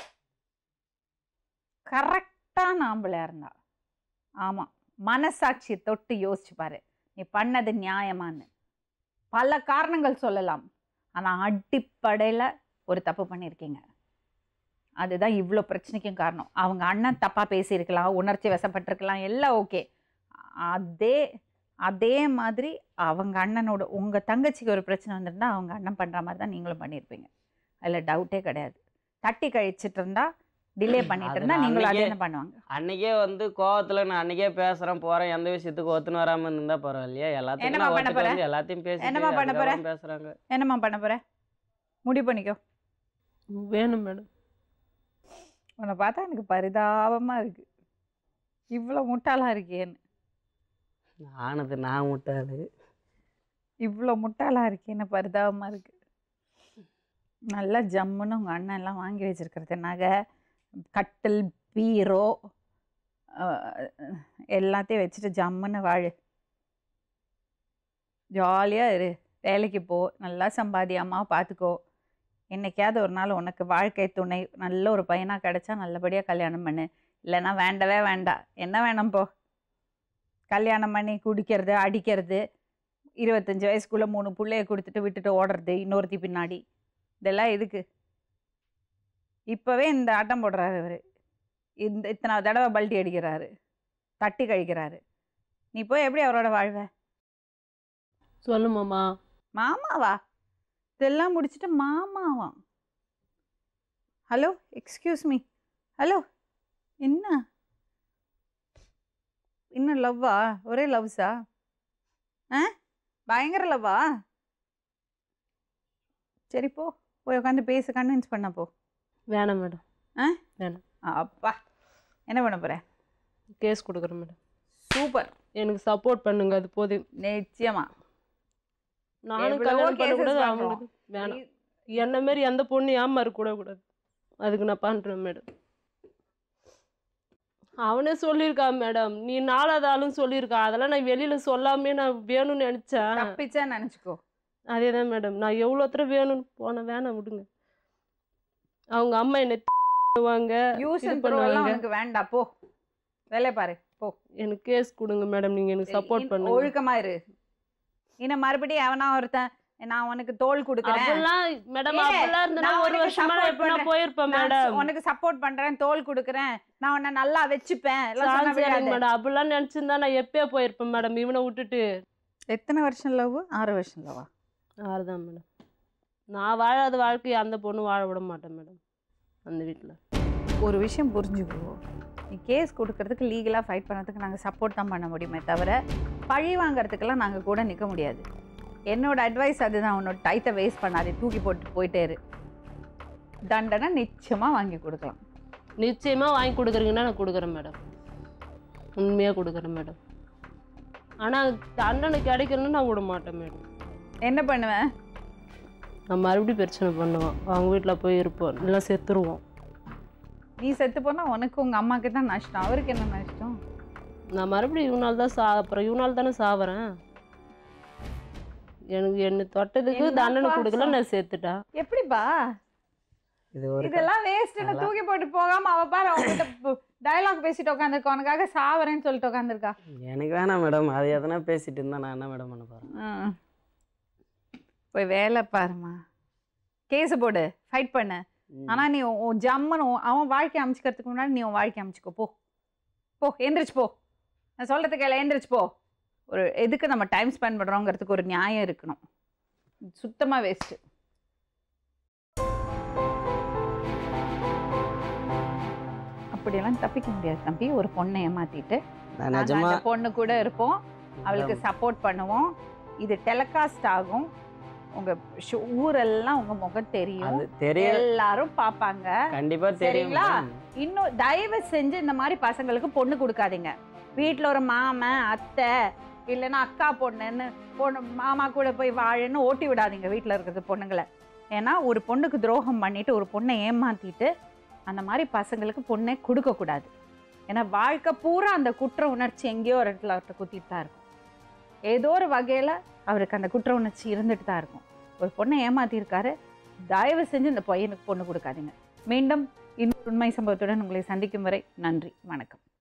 கரெக்டான ஆம்பளையா இருந்தா, ஆமா, மனசாட்சி தொட்டு யோசிச்சு பாரு, நீ பண்ணது நியாயமான்னு. பல காரணங்கள் சொல்லலாம், ஆனா அடிப்படையில ஒரு தப்பு பண்ணியிருக்கீங்க. அதுதான் இவ்வளோ பிரச்சனைக்கும் காரணம். அவங்க அண்ணன் தப்பா பேசியிருக்கலாம், உணர்ச்சி வசப்பட்டிருக்கலாம், எல்லாம் ஓகே. அதே மாதிரி அவங்க அண்ணனோட உங்க தங்கச்சிக்கு ஒரு பிரச்சனை வந்திருந்தா அவங்க அண்ணன் பண்ற மாதிரி தான் நீங்களும் பண்ணியிருப்பீங்க. அதில் டவுட்டே கிடையாது. தட்டி கழிச்சிட்டு இருந்தா, டிலே பண்ணிட்டு இருந்தா நீங்களும் அதே தான் பண்ணுவாங்க. அன்னைக்கே வந்து கோவத்துல நான் அன்னைக்கே பேசுறேன் போறேன், எந்த விஷயத்துக்கு ஒத்துன்னு வராம இருந்தா பரவாயில்லையா? எல்லாத்தையும் என்னம்மா பண்ண போற? எல்லாத்தையும் என்னம்மா பண்ண போற? பேசுறாங்க. என்னம்மா பண்ண போற? முடிவு பண்ணிக்கோ. வேணும் மேடம். உன்னை பார்த்தா எனக்கு பரிதாபமா இருக்கு, இவ்வளோ முட்டாளா இருக்கேன்னு. ஆனது நான் முட்டாளு. இவ்வளோ முட்டாளா இருக்கேன்னு பரிதாபமா இருக்கு. நல்லா ஜம்முன்னு உங்கள் அண்ணன் எல்லாம் வாங்கி வச்சிருக்கிறது, நகை, கட்டில், பீரோ, எல்லாத்தையும் வச்சுட்டு ஜம்முன்னு வாழு. ஜாலியாக இரு, வேலைக்கு போ, நல்லா சம்பாதி, அம்மாவை பார்த்துக்கோ. என்னைக்காவது ஒரு நாள் உனக்கு வாழ்க்கை துணை நல்ல ஒரு பையனாக கிடைச்சா நல்லபடியாக கல்யாணம் பண்ணு. இல்லைன்னா வேண்டவே வேண்டாம். என்ன வேணும் போ. கல்யாணம் பண்ணி குடிக்கிறது, அடிக்கிறது, 25 வயசுக்குள்ளே 3 பிள்ளைய கொடுத்துட்டு விட்டுட்டு ஓடுறது இன்னொருத்தி பின்னாடி, இதெல்லாம் எதுக்கு? இப்போவே இந்த ஆட்டம் போடுறாரு இவர். இத்தனை தடவை பல்ட்டி அடிக்கிறாரு, தட்டி கழிக்கிறாரு. நீ போய் எப்படி அவரோட வாழ்வ? சொல்லு மாமா. மாமாவா? இதெல்லாம் முடிச்சுட்டு மாமாவா? ஹலோ, எக்ஸ்கியூஸ் மீ, ஹலோ, என்ன இன்னும் லவ்வா? ஒரே லவ்ஸா? பயங்கர லவ்வா? சரி போ, போய் உட்காந்து பேச கன்வின்ஸ் பண்ண போ. வேணாம் மேடம். வேணாம். அப்பா, என்ன பண்ண போற? கேஸ் கொடுக்குறேன் மேடம். சூப்பர், எனக்கு சப்போர்ட் பண்ணுங்க, அது போதும். நிச்சயமா. நானும் கல்யாணம் பண்ணக்கூடாது, அவங்களுக்கு வேணாம். என்ன மாரி எந்த பொண்ணு ஏமாற கூடாது, அதுக்கு நான் பண்ணுறேன் மேடம். அவனே சொல்லியிருக்கான் மேடம், நீ 4வது ஆளும் சொல்லியிருக்கான். அதெல்லாம் நான் வெளியில் சொல்லாமே நான் வேணும்னு நினச்சேன். தப்பிச்சா நினச்சிக்கோ. அதே தான் மேடம், நான் எவ்வளோ தடவை வேணும்னு போனேன். வேணாம் விடுங்க. அவங்க அம்மா என்ன வாங்க உனக்கு வேண்டாம், போ வேலை பாரு போ. எனக்கு கேஸ் கொடுங்க மேடம், நீங்கள் எனக்கு சப்போர்ட் பண்ணுங்க. ஒழுக்கமா இரு. இன்னும் மறுபடியும் எவனா ஒருத்தன் நான் உனக்கு தோள் கொடுக்குறேன் அப்படிலாம் மேடம் ஏய், அப்படிலாம் இருந்தா நான் ஒரு உனக்கு வருஷமா support எப்ப நான் பண்றேன். போயிருப்பேன் நான் மேடம். உனக்கு சப்போர்ட் பண்றேன் தோள் கொடுக்குறேன் நான் உன்னை நல்லா வச்சுப்பேன் எல்லாம் சொன்னா விடாது. மேடம் அப்படிலாம் நினைச்சிருந்தா நான் எப்பயே போயிருப்பேன் மேடம். இவனை விட்டுட்டு எத்தனை வருஷம் லவ் 6 வருஷம் லவ்வா ஆறுதான் மேடம். நான் வாழாத வாழ்க்கையை அந்த பொண்ணு வாழ விட மாட்டேன் மேடம் அந்த வீட்டில். ஒரு விஷயம் புரிஞ்சுக்கோ நீ கேஸ் கொடுக்கறதுக்கு லீகலாக ஃபைட் பண்ணுறதுக்கு நாங்கள் சப்போர்ட் தான் பண்ண முடியுமே தவிர பழி வாங்குறதுக்கெல்லாம் நாங்கள் கூட நிற்க முடியாது. என்னோட அட்வைஸ் அதுதான், உன்னோட டைத்தை வேஸ்ட் பண்ணாதே, தூக்கி போட்டு போயிட்டே இரு. தண்டனை நிச்சயமாக வாங்கி கொடுக்கலாம். நிச்சயமாக வாங்கி கொடுக்குறீங்கன்னா நான் கொடுக்குறேன் மேடம், உண்மையாக கொடுக்குறேன் மேடம். ஆனால் தண்டனை கிடைக்கணும்னு நான் விட மாட்டேன் மேடம். என்ன பண்ணுவேன்? நான் மறுபடியும் பிரச்சனை பண்ணுவேன், அவங்க வீட்டில் போய் இருப்போம், இல்லை செத்துருவோம். நீ செத்து போனால் உனக்கு உங்கள் அம்மாவுக்கு தான் நஷ்டம், அவருக்கு என்ன நஷ்டம்? நான் மறுபடியும் இவனால் தான் அப்புறம் இவனால் தானே சாவறேன். எனக்கு என்ன தொட்டதுக்கு தண்டனை கொடுக்கல, நான் சேர்த்துட்டா எப்படிப்பா இதெல்லாம் வேஸ்ட்னு தூக்கி போட்டு போகாம அவ பாரு அவங்ககிட்ட டயலாக் பேசிட்டு உட்காந்துருக்கா, உனக்காக சாவறேன்னு சொல்லிட்டு உட்காந்துருக்கா. எனக்கு வேணாம் மேடம், அது எதனா பேசிட்டு இருந்தா நான் என்ன மேடம் பண்ண போறேன்? போய் வேலை பாருமா, கேஸ் போடு, ஃபைட் பண்ணு. ஆனா நீ ஜம்மனு அவன் வாழ்க்கை அமைச்சுக்கிறதுக்கு முன்னாடி நீ உன் வாழ்க்கை அமைச்சுக்கோ. போ போ, எந்திரிச்சு போ. நான் சொல்றதுக்கு எல்லாம் எந்திரிச்சு போ. ஒரு எதுக்கு நம்ம டைம் ஸ்பெண்ட் பண்ணுறோங்கிறதுக்கு ஒரு நியாயம் இருக்கணும். சுத்தமாக வேஸ்ட்டு. அப்படியெல்லாம் தப்பிக்க முடியாது தம்பி. ஒரு பொண்ணை ஏமாத்திட்டு அந்த பொண்ணு கூட இருப்போம், அவளுக்கு சப்போர்ட் பண்ணுவோம். இது டெலிகாஸ்ட் ஆகும், உங்க ஊரெல்லாம் உங்க முகம் தெரியும், எல்லாரும் பாப்பாங்க. கண்டிப்பா தெரியுங்களா? இன்னும் தயவு செஞ்சு இந்த மாதிரி பசங்களுக்கு பொண்ணு கொடுக்காதீங்க. வீட்டில் ஒரு மாமன் அத்தை இல்லைன்னா அக்கா பொண்ணுன்னு மாமா கூட போய் வாழன்னு ஓட்டி விடாதீங்க வீட்டில் இருக்கிறது பொண்ணுங்களை. ஏன்னா ஒரு பொண்ணுக்கு துரோகம் பண்ணிட்டு ஒரு பொண்ணை ஏமாத்திட்டு அந்த மாதிரி பசங்களுக்கு பொண்ணே கொடுக்கக்கூடாது. ஏன்னா வாழ்க்கை பூரா அந்த குற்ற உணர்ச்சி எங்கேயோ ஒரு இடத்துல அவர்கிட்ட குத்திட்டு தான் இருக்கும். ஏதோ ஒரு வகையில் அவருக்கு அந்த குற்ற உணர்ச்சி இருந்துட்டு தான் இருக்கும். ஒரு பொண்ணை ஏமாத்திருக்காரு, தயவு செஞ்சு இந்த பையனுக்கு பொண்ணு கொடுக்காதீங்க. மீண்டும் இன்னொரு உண்மை சம்பவத்துடன் உங்களை சந்திக்கும் வரை நன்றி, வணக்கம்.